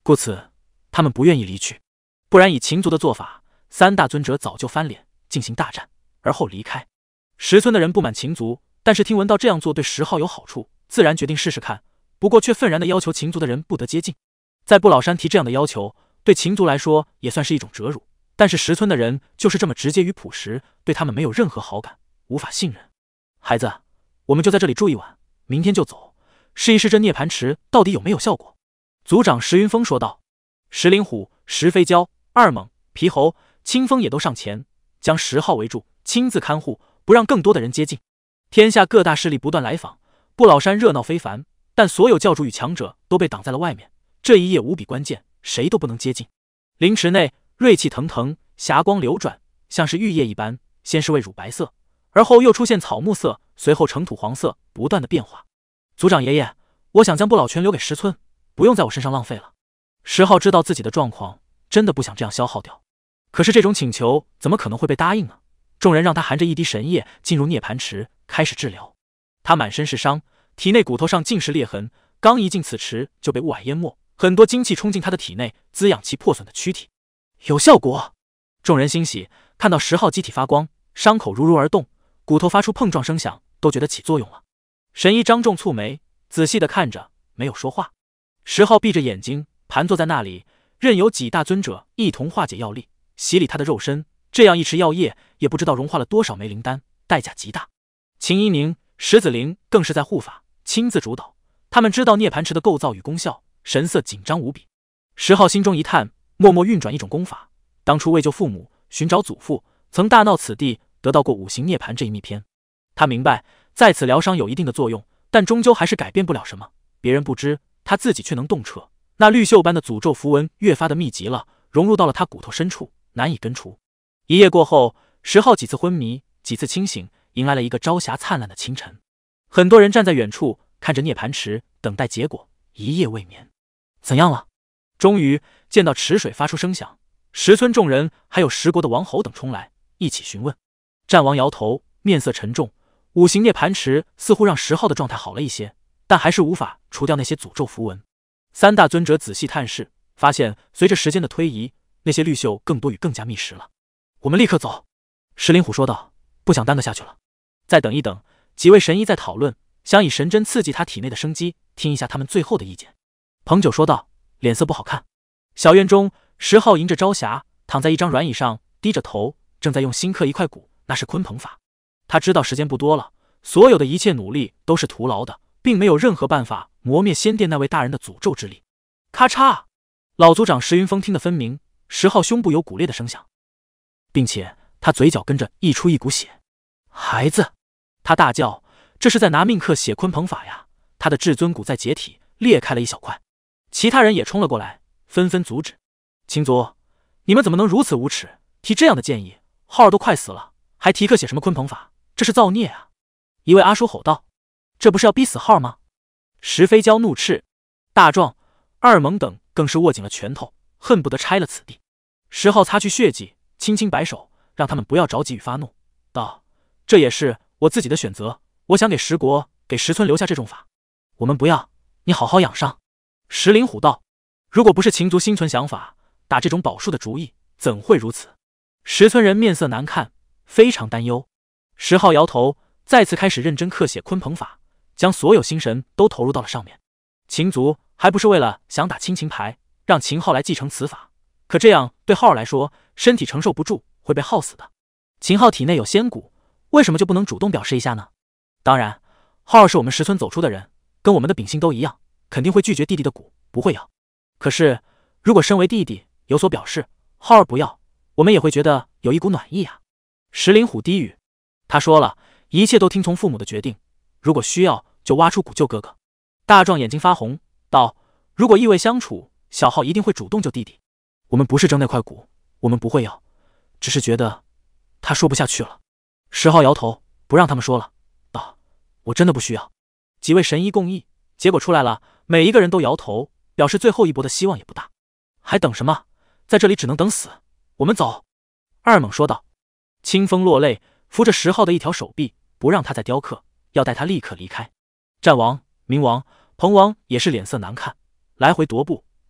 故此他们不愿意离去。不然以秦族的做法，3大尊者早就翻脸进行大战，而后离开。石村的人不满秦族，但是听闻到这样做对石浩有好处，自然决定试试看，不过却愤然地要求秦族的人不得接近。在不老山提这样的要求，对秦族来说也算是一种折辱，但是石村的人就是这么直接与朴实，对他们没有任何好感，无法信任。孩子，我们就在这里住一晚，明天就走，试一试这涅槃池到底有没有效果。族长石云峰说道。石灵虎、石飞蛟、二猛、皮猴、清风也都上前，将石浩围住，亲自看护，不让更多的人接近。天下各大势力不断来访，不老山热闹非凡，但所有教主与强者都被挡在了外面。这一夜无比关键，谁都不能接近。灵池内锐气腾腾，霞光流转，像是玉液一般，先是为乳白色，而后又出现草木色，随后呈土黄色，不断的变化。族长爷爷，我想将不老泉留给石村，不用在我身上浪费了。石浩知道自己的状况，真的不想这样消耗掉，可是这种请求怎么可能会被答应呢？众人让他含着一滴神液进入涅槃池，开始治疗。他满身是伤，体内骨头上尽是裂痕，刚一进此池就被雾霭淹没，很多精气冲进他的体内，滋养其破损的躯体。有效果！众人欣喜，看到石浩机体发光，伤口如而动，骨头发出碰撞声响，都觉得起作用了。神医张仲蹙眉，仔细地看着，没有说话。石浩闭着眼睛盘坐在那里，任由几大尊者一同化解药力，洗礼他的肉身。这样一池药液，也不知道融化了多少枚灵丹，代价极大。秦一宁、石子灵更是在护法，亲自主导。他们知道涅槃池的构造与功效，神色紧张无比。石浩心中一叹，默默运转一种功法。当初为救父母，寻找祖父，曾大闹此地，得到过五行涅槃这一秘篇。他明白在此疗伤有一定的作用，但终究还是改变不了什么。别人不知，他自己却能洞彻。那绿锈般的诅咒符文越发的密集了，融入到了他骨头深处，难以根除。一夜过后，石浩几次昏迷，几次清醒，迎来了一个朝霞灿烂的清晨。很多人站在远处看着涅槃池，等待结果，一夜未眠。怎样了？终于见到池水发出声响，石村众人还有石国的王侯等冲来，一起询问。战王摇头，面色沉重。五行涅槃池似乎让石浩的状态好了一些，但还是无法除掉那些诅咒符文。3大尊者仔细探视，发现随着时间的推移，那些绿锈更多与更加密实了。我们立刻走，石灵虎说道，不想耽搁下去了。再等一等，几位神医在讨论，想以神针刺激他体内的生机，听一下他们最后的意见。彭九说道，脸色不好看。小院中，石浩迎着朝霞，躺在一张软椅上，低着头，正在用心刻一块骨，那是鲲鹏法。他知道时间不多了，所有的一切努力都是徒劳的，并没有任何办法磨灭仙殿那位大人的诅咒之力。咔嚓！老族长石云峰听得分明，石浩胸部有骨裂的声响，并且他嘴角跟着溢出一股血。孩子！他大叫，这是在拿命刻写鲲鹏法呀！他的至尊骨在解体，裂开了一小块。其他人也冲了过来，纷纷阻止。秦族，你们怎么能如此无耻，提这样的建议？浩儿都快死了，还提刻写什么鲲鹏法？这是造孽啊！一位阿叔吼道，这不是要逼死浩吗？石飞蛟怒斥，大壮、二猛等更是握紧了拳头，恨不得拆了此地。石浩擦去血迹，轻轻摆手，让他们不要着急与发怒，道，这也是我自己的选择，我想给石国、给石村留下这种法。我们不要，你好好养伤。石灵虎道，如果不是秦族心存想法，打这种宝术的主意，怎会如此？石村人面色难看，非常担忧。石浩摇头，再次开始认真刻写鲲鹏法，将所有心神都投入到了上面。秦族还不是为了想打亲情牌，让秦昊来继承此法，可这样对浩儿来说，身体承受不住，会被耗死的。秦昊体内有仙骨，为什么就不能主动表示一下呢？当然，浩儿是我们石村走出的人，跟我们的秉性都一样，肯定会拒绝弟弟的骨，不会要。可是如果身为弟弟有所表示，浩儿不要，我们也会觉得有一股暖意啊。石灵虎低语，他说了，一切都听从父母的决定，如果需要就挖出骨救哥哥。大壮眼睛发红，道，如果意味相处，小浩一定会主动救弟弟。我们不是争那块骨，我们不会要，只是觉得他说不下去了。石浩摇头，不让他们说了，道，我真的不需要。几位神医共议，结果出来了，每一个人都摇头，表示最后一搏的希望也不大。还等什么？在这里只能等死，我们走。二猛说道。清风落泪，扶着石浩的一条手臂，不让他再雕刻，要带他立刻离开。战王、明王、彭王也是脸色难看，来回踱步，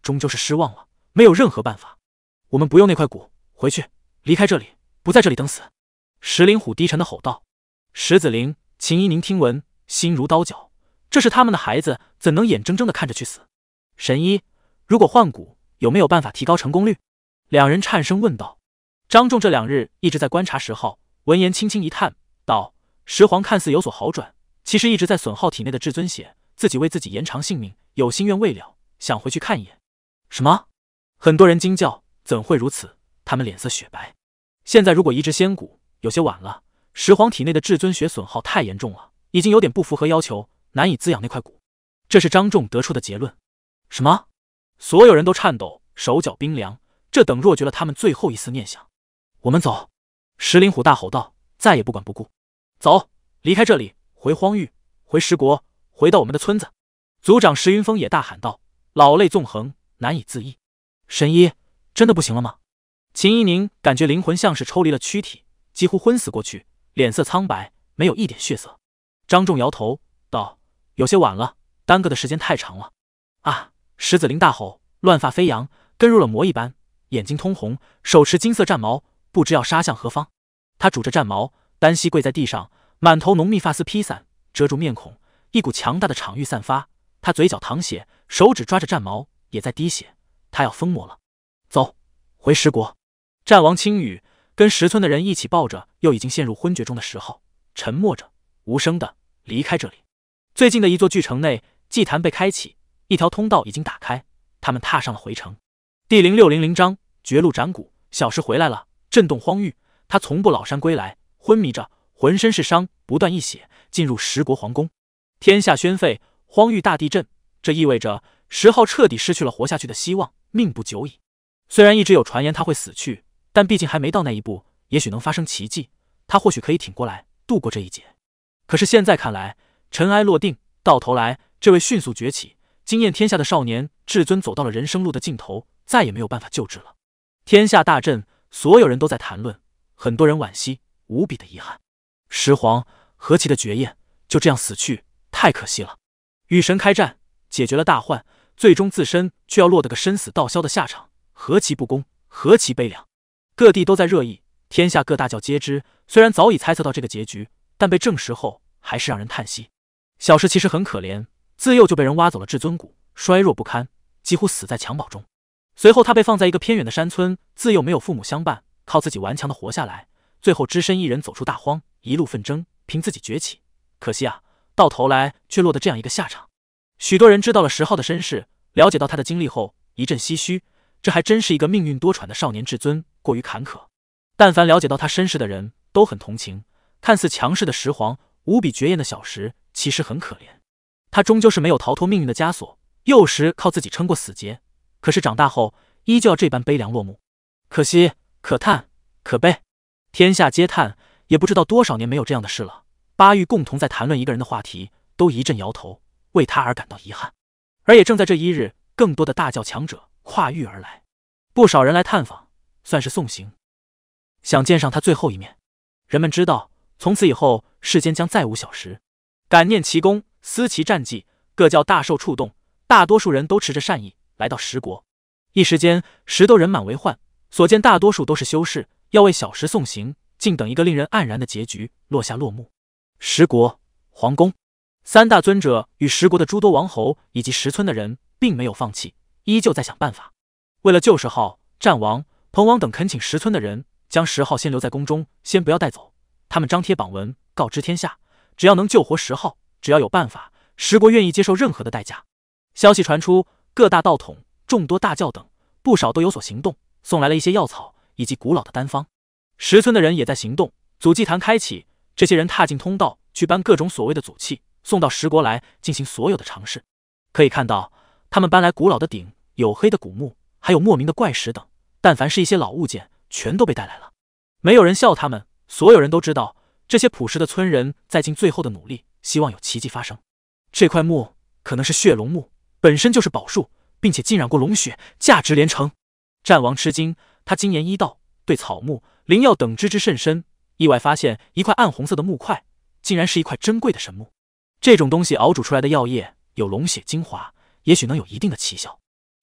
终究是失望了，没有任何办法。我们不用那块骨，回去，离开这里，不在这里等死。石灵虎低沉地吼道。石子灵、秦依宁听闻，心如刀绞，这是他们的孩子，怎能眼睁睁地看着去死？神医，如果换骨，有没有办法提高成功率？两人颤声问道。张仲这2日一直在观察石浩，闻言轻轻一叹，道：石皇看似有所好转，其实一直在损耗体内的至尊血，自己为自己延长性命，有心愿未了，想回去看一眼。什么？很多人惊叫，怎会如此？他们脸色雪白。现在如果移植仙骨，有些晚了，石皇体内的至尊血损耗太严重了，已经有点不符合要求，难以滋养那块骨。这是张仲得出的结论。什么？所有人都颤抖，手脚冰凉，这等若绝了他们最后一丝念想。我们走！石灵虎大吼道，再也不管不顾。走，离开这里，回荒域，回石国，回到我们的村子。族长石云峰也大喊道，老泪纵横，难以自抑。神医，真的不行了吗？秦依宁感觉灵魂像是抽离了躯体，几乎昏死过去，脸色苍白，没有一点血色。张仲摇头道，有些晚了，耽搁的时间太长了。啊！石子灵大吼，乱发飞扬，跟入了魔一般，眼睛通红，手持金色战矛，不知要杀向何方。他拄着战矛，单膝跪在地上，满头浓密发丝披散，遮住面孔，一股强大的场域散发。他嘴角淌血，手指抓着战矛，也在滴血。他要疯魔了。走，回石国。战王青羽跟石村的人一起抱着又已经陷入昏厥中的石浩，沉默着，无声的离开这里。最近的一座巨城内，祭坛被开启，一条通道已经打开，他们踏上了回城。第0600章绝路斩骨。小石回来了，震动荒域。他从不老山归来，昏迷着，浑身是伤，不断溢血，进入石国皇宫。天下宣沸，荒域大地震，这意味着石浩彻底失去了活下去的希望，命不久矣。虽然一直有传言他会死去，但毕竟还没到那一步，也许能发生奇迹，他或许可以挺过来，度过这一劫。可是现在看来，尘埃落定，到头来这位迅速崛起、惊艳天下的少年至尊走到了人生路的尽头，再也没有办法救治了。天下大震，所有人都在谈论，很多人惋惜，无比的遗憾。石皇何其的绝艳，就这样死去，太可惜了。与神开战，解决了大患，最终自身却要落得个生死道消的下场，何其不公，何其悲凉。各地都在热议，天下各大教皆知，虽然早已猜测到这个结局，但被证实后还是让人叹息。小石其实很可怜，自幼就被人挖走了至尊骨，衰弱不堪，几乎死在襁褓中。随后他被放在一个偏远的山村，自幼没有父母相伴，靠自己顽强的活下来，最后只身一人走出大荒，一路奋争，凭自己崛起。可惜啊，到头来却落得这样一个下场。许多人知道了石浩的身世，了解到他的经历后，一阵唏嘘，这还真是一个命运多舛的少年至尊，过于坎坷。但凡了解到他身世的人都很同情，看似强势的石皇，无比绝艳的小石，其实很可怜。他终究是没有逃脱命运的枷锁，幼时靠自己撑过死劫，可是长大后依旧要这般悲凉落幕。可惜，可叹，可悲，天下皆叹，也不知道多少年没有这样的事了。八域共同在谈论一个人的话题，都一阵摇头，为他而感到遗憾。而也正在这一日，更多的大教强者跨域而来，不少人来探访，算是送行，想见上他最后一面。人们知道，从此以后世间将再无小石。感念其功，思其战绩，各教大受触动，大多数人都持着善意来到石国。一时间，石都人满为患，所见大多数都是修士，要为小石送行，静等一个令人黯然的结局落幕。石国皇宫三大尊者与石国的诸多王侯以及石村的人并没有放弃，依旧在想办法。为了救石浩，战王、彭王等恳请石村的人将石浩先留在宫中，先不要带走。他们张贴榜文，告知天下，只要能救活石浩，只要有办法，石国愿意接受任何的代价。消息传出，各大道统、众多大教等不少都有所行动，送来了一些药草以及古老的丹方。石村的人也在行动，祖祭坛开启，这些人踏进通道，去搬各种所谓的祖器，送到石国来进行所有的尝试。可以看到，他们搬来古老的鼎、黝黑的古木，还有莫名的怪石等，但凡是一些老物件，全都被带来了。没有人笑他们，所有人都知道，这些朴实的村人在尽最后的努力，希望有奇迹发生。这块木可能是血龙木，本身就是宝树，并且浸染过龙血，价值连城。战王吃惊，他精研医道，对草木、灵药等知之甚深，意外发现一块暗红色的木块，竟然是一块珍贵的神木。这种东西熬煮出来的药液有龙血精华，也许能有一定的奇效。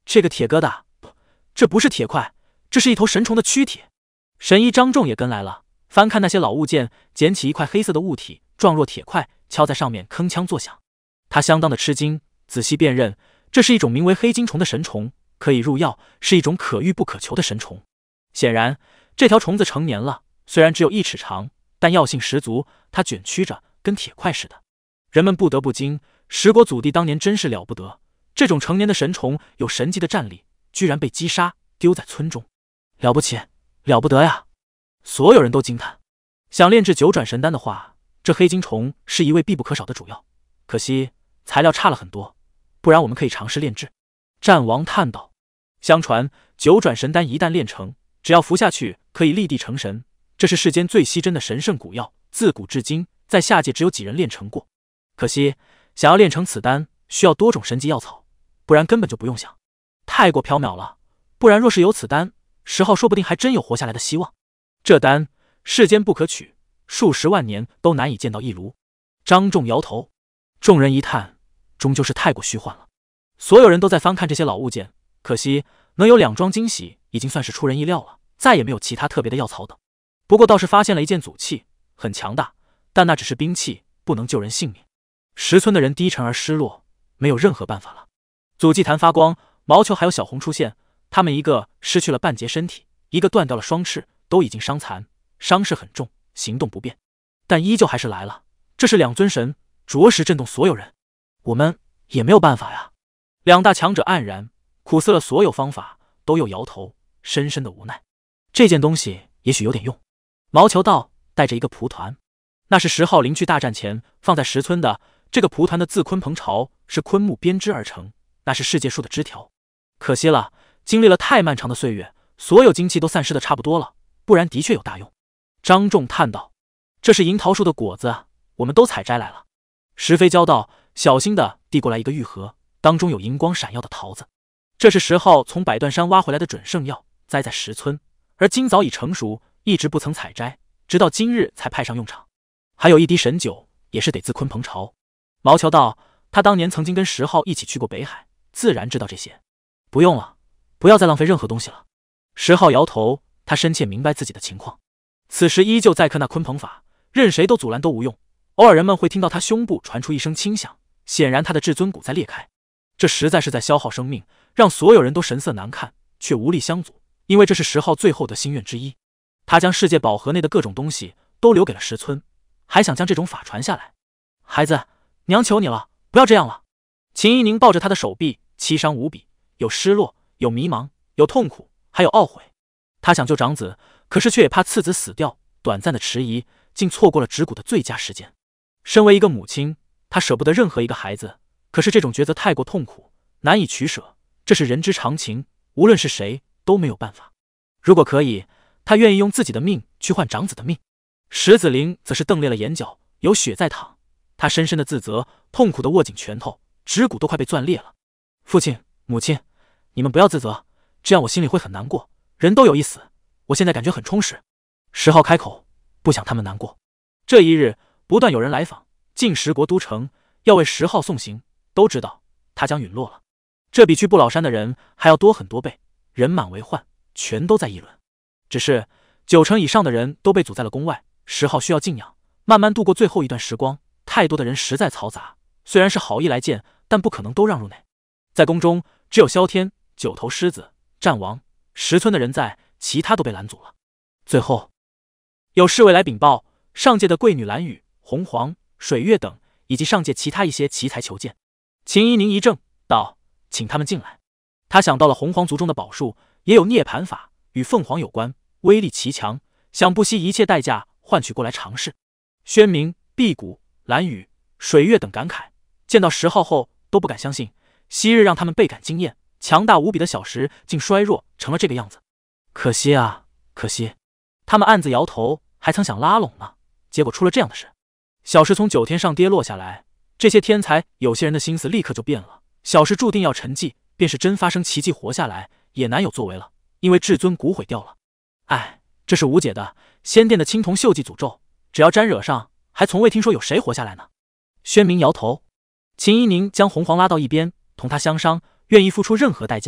这个铁疙瘩，不，这不是铁块，这是一头神虫的躯体。神医张仲也跟来了，翻看那些老物件，捡起一块黑色的物体，状若铁块，敲在上面铿锵作响。他相当的吃惊，仔细辨认，这是一种名为黑金虫的神虫，可以入药，是一种可遇不可求的神虫。显然，这条虫子成年了，虽然只有1尺长，但药性十足，它卷曲着，跟铁块似的。人们不得不惊，十国祖地当年真是了不得，这种成年的神虫有神级的战力，居然被击杀，丢在村中，了不起，了不得呀！所有人都惊叹。想炼制9转神丹的话，这黑金虫是一味必不可少的主药，可惜材料差了很多，不然我们可以尝试炼制。战王叹道：相传9转神丹一旦炼成，只要服下去可以立地成神，这是世间最稀珍的神圣古药，自古至今在下界只有几人炼成过。可惜想要炼成此丹，需要多种神级药草，不然根本就不用想，太过缥缈了。不然若是有此丹，10号说不定还真有活下来的希望。这丹世间不可取，数十万年都难以见到一炉。张仲摇头，众人一叹，终究是太过虚幻了。所有人都在翻看这些老物件，可惜能有2桩惊喜已经算是出人意料了，再也没有其他特别的药草等。不过倒是发现了一件祖器，很强大，但那只是兵器，不能救人性命。10村的人低沉而失落，没有任何办法了。祖祭坛发光，毛球还有小红出现，他们一个失去了半截身体，一个断掉了双翅，都已经伤残，伤势很重，行动不便，但依旧还是来了。这是2尊神，着实震动所有人。我们也没有办法呀。2大强者黯然，苦思了所有方法，都又摇头，深深的无奈。这件东西也许有点用。毛球道带着一个蒲团，那是10号临去大战前放在10村的。这个蒲团的自鲲鹏巢是鲲木编织而成，那是世界树的枝条。可惜了，经历了太漫长的岁月，所有精气都散失的差不多了，不然的确有大用。张仲叹道：这是银桃树的果子，我们都采摘来了。石飞交道小心的递过来一个玉盒，当中有银光闪耀的桃子，这是10号从百断山挖回来的准圣药，栽在10村，而今早已成熟，一直不曾采摘，直到今日才派上用场。还有一滴神酒，也是得自鲲鹏巢。毛球道他当年曾经跟10号一起去过北海，自然知道这些。不用了，不要再浪费任何东西了。10号摇头，他深切明白自己的情况。此时依旧在刻那鲲鹏法，任谁都阻拦都无用。偶尔人们会听到他胸部传出一声轻响，显然他的至尊骨在裂开。这实在是在消耗生命，让所有人都神色难看，却无力相阻，因为这是10号最后的心愿之一。他将世界宝盒内的各种东西都留给了10村，还想将这种法传下来。孩子，娘求你了，不要这样了。秦依宁抱着他的手臂，凄伤无比，有失落，有迷茫，有痛苦，还有懊悔。他想救长子，可是却也怕次子死掉，短暂的迟疑，竟错过了植骨的最佳时间。身为一个母亲，她舍不得任何一个孩子，可是这种抉择太过痛苦，难以取舍，这是人之常情，无论是谁都没有办法。如果可以，她愿意用自己的命去换长子的命。石子陵则是瞪裂了眼角，有血在淌。他深深的自责，痛苦的握紧拳头，指骨都快被攥裂了。父亲母亲，你们不要自责，这样我心里会很难过。人都有一死，我现在感觉很充实。10号开口，不想他们难过。这一日不断有人来访，进10国都城，要为10号送行，都知道他将陨落了。这比去不老山的人还要多很多倍，人满为患，全都在议论。只是9成以上的人都被阻在了宫外，10号需要静养，慢慢度过最后一段时光。太多的人实在嘈杂，虽然是好意来见，但不可能都让入内。在宫中只有萧天、9头狮子、战王、10村的人在，其他都被拦阻了。最后有侍卫来禀报，上界的贵女蓝雨、红黄、水月等，以及上界其他一些奇才求见。秦依宁一怔，道：请他们进来。他想到了红黄族中的宝术，也有涅槃法，与凤凰有关，威力奇强，想不惜一切代价换取过来尝试。宣明、辟谷、蓝雨、水月等感慨，见到10号后都不敢相信，昔日让他们倍感惊艳、强大无比的小石，竟衰弱成了这个样子。可惜啊，可惜！他们暗自摇头，还曾想拉拢呢，结果出了这样的事。小石从9天上跌落下来，这些天才有些人的心思立刻就变了。小石注定要沉寂，便是真发生奇迹活下来，也难有作为了，因为至尊骨毁掉了。哎，这是无解的，仙殿的青铜锈迹诅咒，只要沾惹上，还从未听说有谁活下来呢。宣明摇头，秦依宁将红黄拉到一边，同他相商，愿意付出任何代价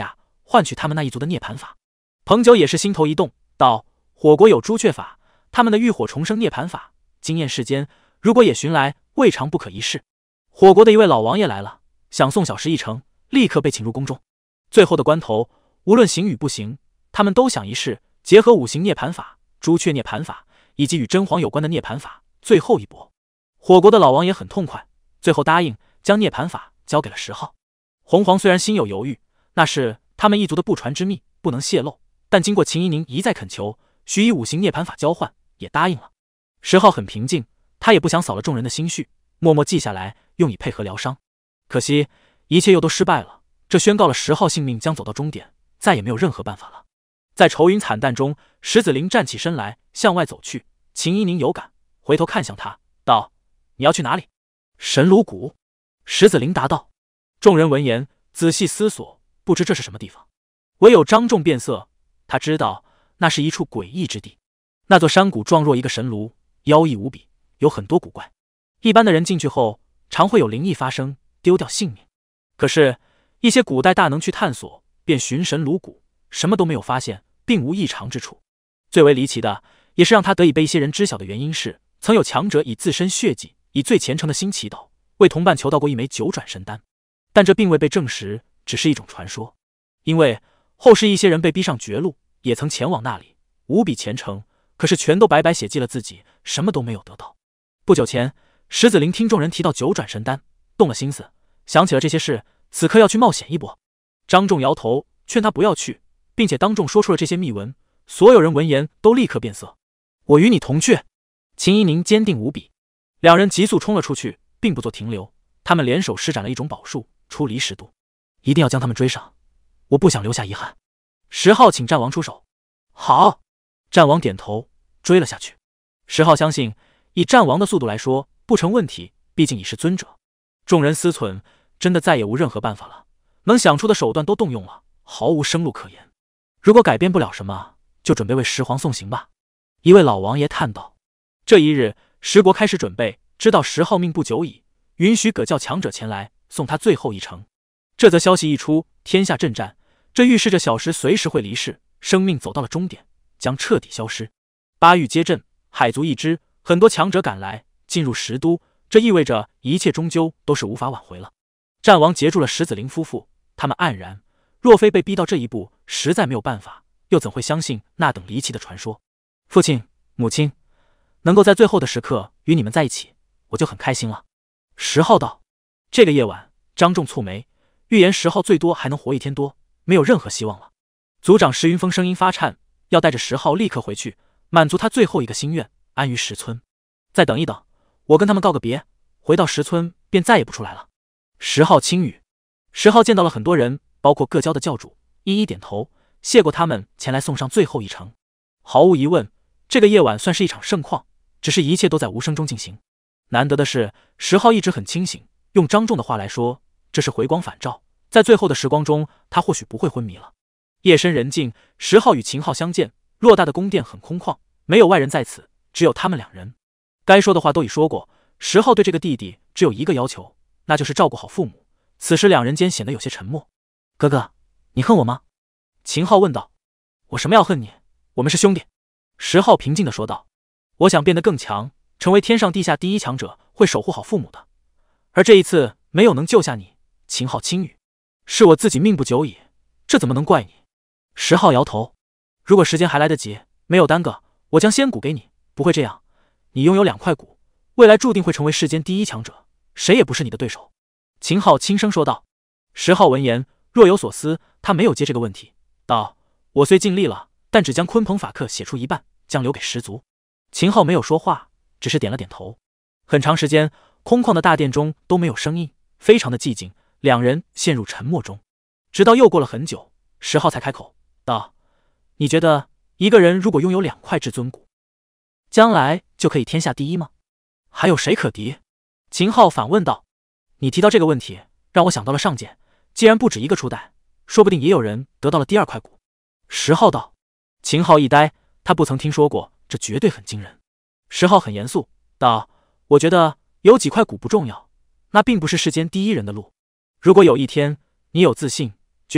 换取他们那一族的涅槃法。彭九也是心头一动，道：火国有朱雀法，他们的浴火重生涅槃法，惊艳世间，如果也寻来，未尝不可一试。火国的一位老王爷来了，想送小石一程，立刻被请入宫中。最后的关头，无论行与不行，他们都想一试，结合五行涅槃法、朱雀涅槃法以及与真皇有关的涅槃法，最后一搏。火国的老王爷很痛快，最后答应将涅槃法交给了石浩。红皇虽然心有犹豫，那是他们一族的不传之秘，不能泄露，但经过秦怡宁一再恳求，许以五行涅槃法交换，也答应了。石浩很平静，他也不想扫了众人的心绪，默默记下来，用以配合疗伤。可惜一切又都失败了，这宣告了石浩性命将走到终点，再也没有任何办法了。在愁云惨淡中，石子林站起身来，向外走去。秦怡宁有感，回头看向他，道：你要去哪里？神炉谷。石子林答道。众人闻言，仔细思索，不知这是什么地方。唯有张仲变色，他知道那是一处诡异之地。那座山谷状若一个神炉，妖异无比，有很多古怪。一般的人进去后，常会有灵异发生，丢掉性命。可是，一些古代大能去探索，便寻神炉谷，什么都没有发现，并无异常之处。最为离奇的，也是让他得以被一些人知晓的原因是，曾有强者以自身血迹，以最虔诚的心祈祷，为同伴求到过一枚9转神丹，但这并未被证实，只是一种传说。因为后世一些人被逼上绝路，也曾前往那里，无比虔诚，可是全都白白血祭了自己，什么都没有得到。不久前，石子林听众人提到9转神丹，动了心思，想起了这些事，此刻要去冒险一搏。张仲摇头，劝他不要去，并且当众说出了这些秘闻。所有人闻言都立刻变色。我与你同去。秦怡宁坚定无比，两人急速冲了出去，并不做停留。他们联手施展了一种宝术，出离10度，一定要将他们追上，我不想留下遗憾。石浩请战王出手。好。战王点头，追了下去。石浩相信，以战王的速度来说，不成问题，毕竟已是尊者。众人思忖，真的再也无任何办法了，能想出的手段都动用了，毫无生路可言。如果改变不了什么，就准备为石皇送行吧。一位老王爷叹道。这一日，石国开始准备，知道石浩命不久矣，允许葛教强者前来送他最后一程。这则消息一出，天下震战，这预示着小石随时会离世，生命走到了终点，将彻底消失。巴域皆震，海族一支，很多强者赶来，进入石都，这意味着一切终究都是无法挽回了。战王截住了石子林夫妇，他们黯然，若非被逼到这一步，实在没有办法，又怎会相信那等离奇的传说？父亲、母亲，能够在最后的时刻与你们在一起，我就很开心了。石浩道。这个夜晚，张仲蹙眉，预言石浩最多还能活1天多，没有任何希望了。族长石云峰声音发颤，要带着石浩立刻回去，满足他最后一个心愿，安于石村。再等一等，我跟他们告个别，回到石村便再也不出来了。石浩轻语。石浩见到了很多人，包括各教的教主，一一点头，谢过他们前来送上最后一程。毫无疑问，这个夜晚算是一场盛况，只是一切都在无声中进行。难得的是，石浩一直很清醒，用张仲的话来说，这是回光返照，在最后的时光中，他或许不会昏迷了。夜深人静，石浩与秦昊相见，偌大的宫殿很空旷，没有外人在此，只有他们2人。该说的话都已说过，石浩对这个弟弟只有一个要求，那就是照顾好父母。此时2人间显得有些沉默。哥哥，你恨我吗？秦昊问道。我什么要恨你？我们是兄弟。石浩平静地说道。我想变得更强，成为天上地下第一强者，会守护好父母的。而这一次没有能救下你。秦昊轻语。是我自己命不久矣，这怎么能怪你？石浩摇头。如果时间还来得及，没有耽搁，我将仙骨给你。不会这样，你拥有2块骨，未来注定会成为世间第一强者，谁也不是你的对手。秦昊轻声说道。石浩闻言若有所思，他没有接这个问题，道：我虽尽力了，但只将鲲鹏法刻写出一半，将留给石族。秦昊没有说话，只是点了点头。很长时间，空旷的大殿中都没有声音，非常的寂静，2人陷入沉默中。直到又过了很久，石浩才开口道：你觉得一个人如果拥有2块至尊骨，将来就可以天下第一吗？还有谁可敌？秦昊反问道。你提到这个问题，让我想到了上界，既然不止一个初代，说不定也有人得到了第2块骨。石浩道。秦昊一呆，他不曾听说过，这绝对很惊人。石浩很严肃道：我觉得有几块骨不重要，那并不是世间第一人的路。如果有一天你有自信，觉得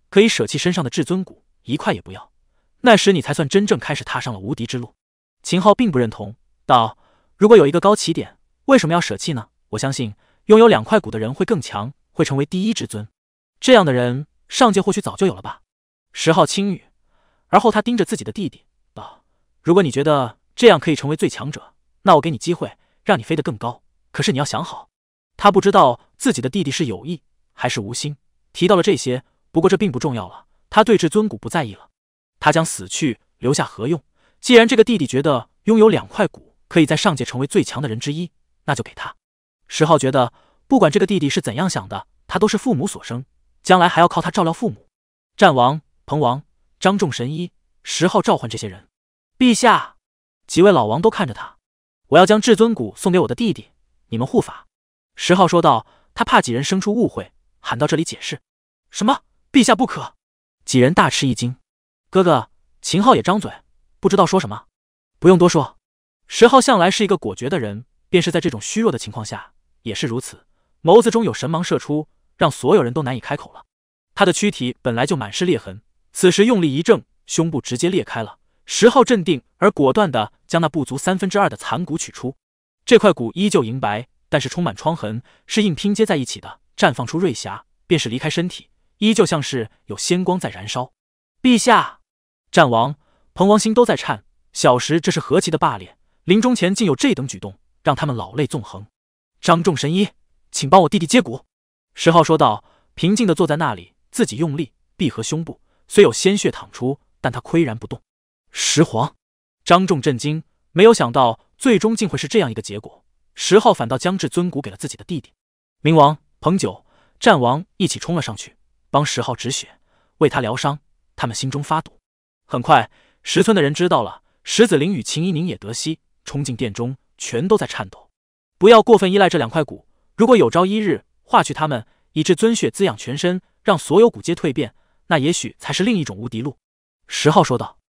可以舍弃身上的至尊骨，一块也不要，那时你才算真正开始踏上了无敌之路。秦昊并不认同，道：如果有一个高起点，为什么要舍弃呢？我相信拥有2块骨的人会更强，会成为第一至尊。这样的人，上界或许早就有了吧。石昊轻语，而后他盯着自己的弟弟道：如果你觉得这样可以成为最强者，那我给你机会，让你飞得更高。可是你要想好。他不知道自己的弟弟是有意还是无心提到了这些，不过这并不重要了，他对至尊骨不在意了。他将死去留下何用？既然这个弟弟觉得拥有2块骨可以在上界成为最强的人之一，那就给他。石昊觉得不管这个弟弟是怎样想的，他都是父母所生，将来还要靠他照料父母。战王、彭王、张仲神医，石昊召唤这些人。陛下，几位老王都看着他。我要将至尊骨送给我的弟弟，你们护法。石昊说道，他怕几人生出误会，喊到这里解释。什么？陛下不可！几人大吃一惊。哥哥，秦昊也张嘴，不知道说什么。不用多说，石昊向来是一个果决的人，便是在这种虚弱的情况下也是如此，眸子中有神芒射出，让所有人都难以开口了。他的躯体本来就满是裂痕，此时用力一挣，胸部直接裂开了。石昊镇定而果断地将那不足2/3的残骨取出，这块骨依旧银白，但是充满疮痕，是硬拼接在一起的，绽放出锐霞，便是离开身体，依旧像是有仙光在燃烧。陛下，战王、彭王心都在颤，小时这是何其的霸烈，临终前竟有这等举动，让他们老泪纵横。张仲神医，请帮我弟弟接骨。石昊说道，平静地坐在那里，自己用力闭合胸部，虽有鲜血淌出，但他岿然不动。石皇，张仲震惊，没有想到最终竟会是这样一个结果。石昊反倒将至尊骨给了自己的弟弟。明王、彭九、战王一起冲了上去，帮石昊止血，为他疗伤。他们心中发堵。很快石村的人知道了，石子灵与秦一宁也得悉，冲进殿中，全都在颤抖。不要过分依赖这2块骨，如果有朝一日化去他们，以至尊血滋养全身，让所有骨皆蜕变，那也许才是另一种无敌路。石昊说道。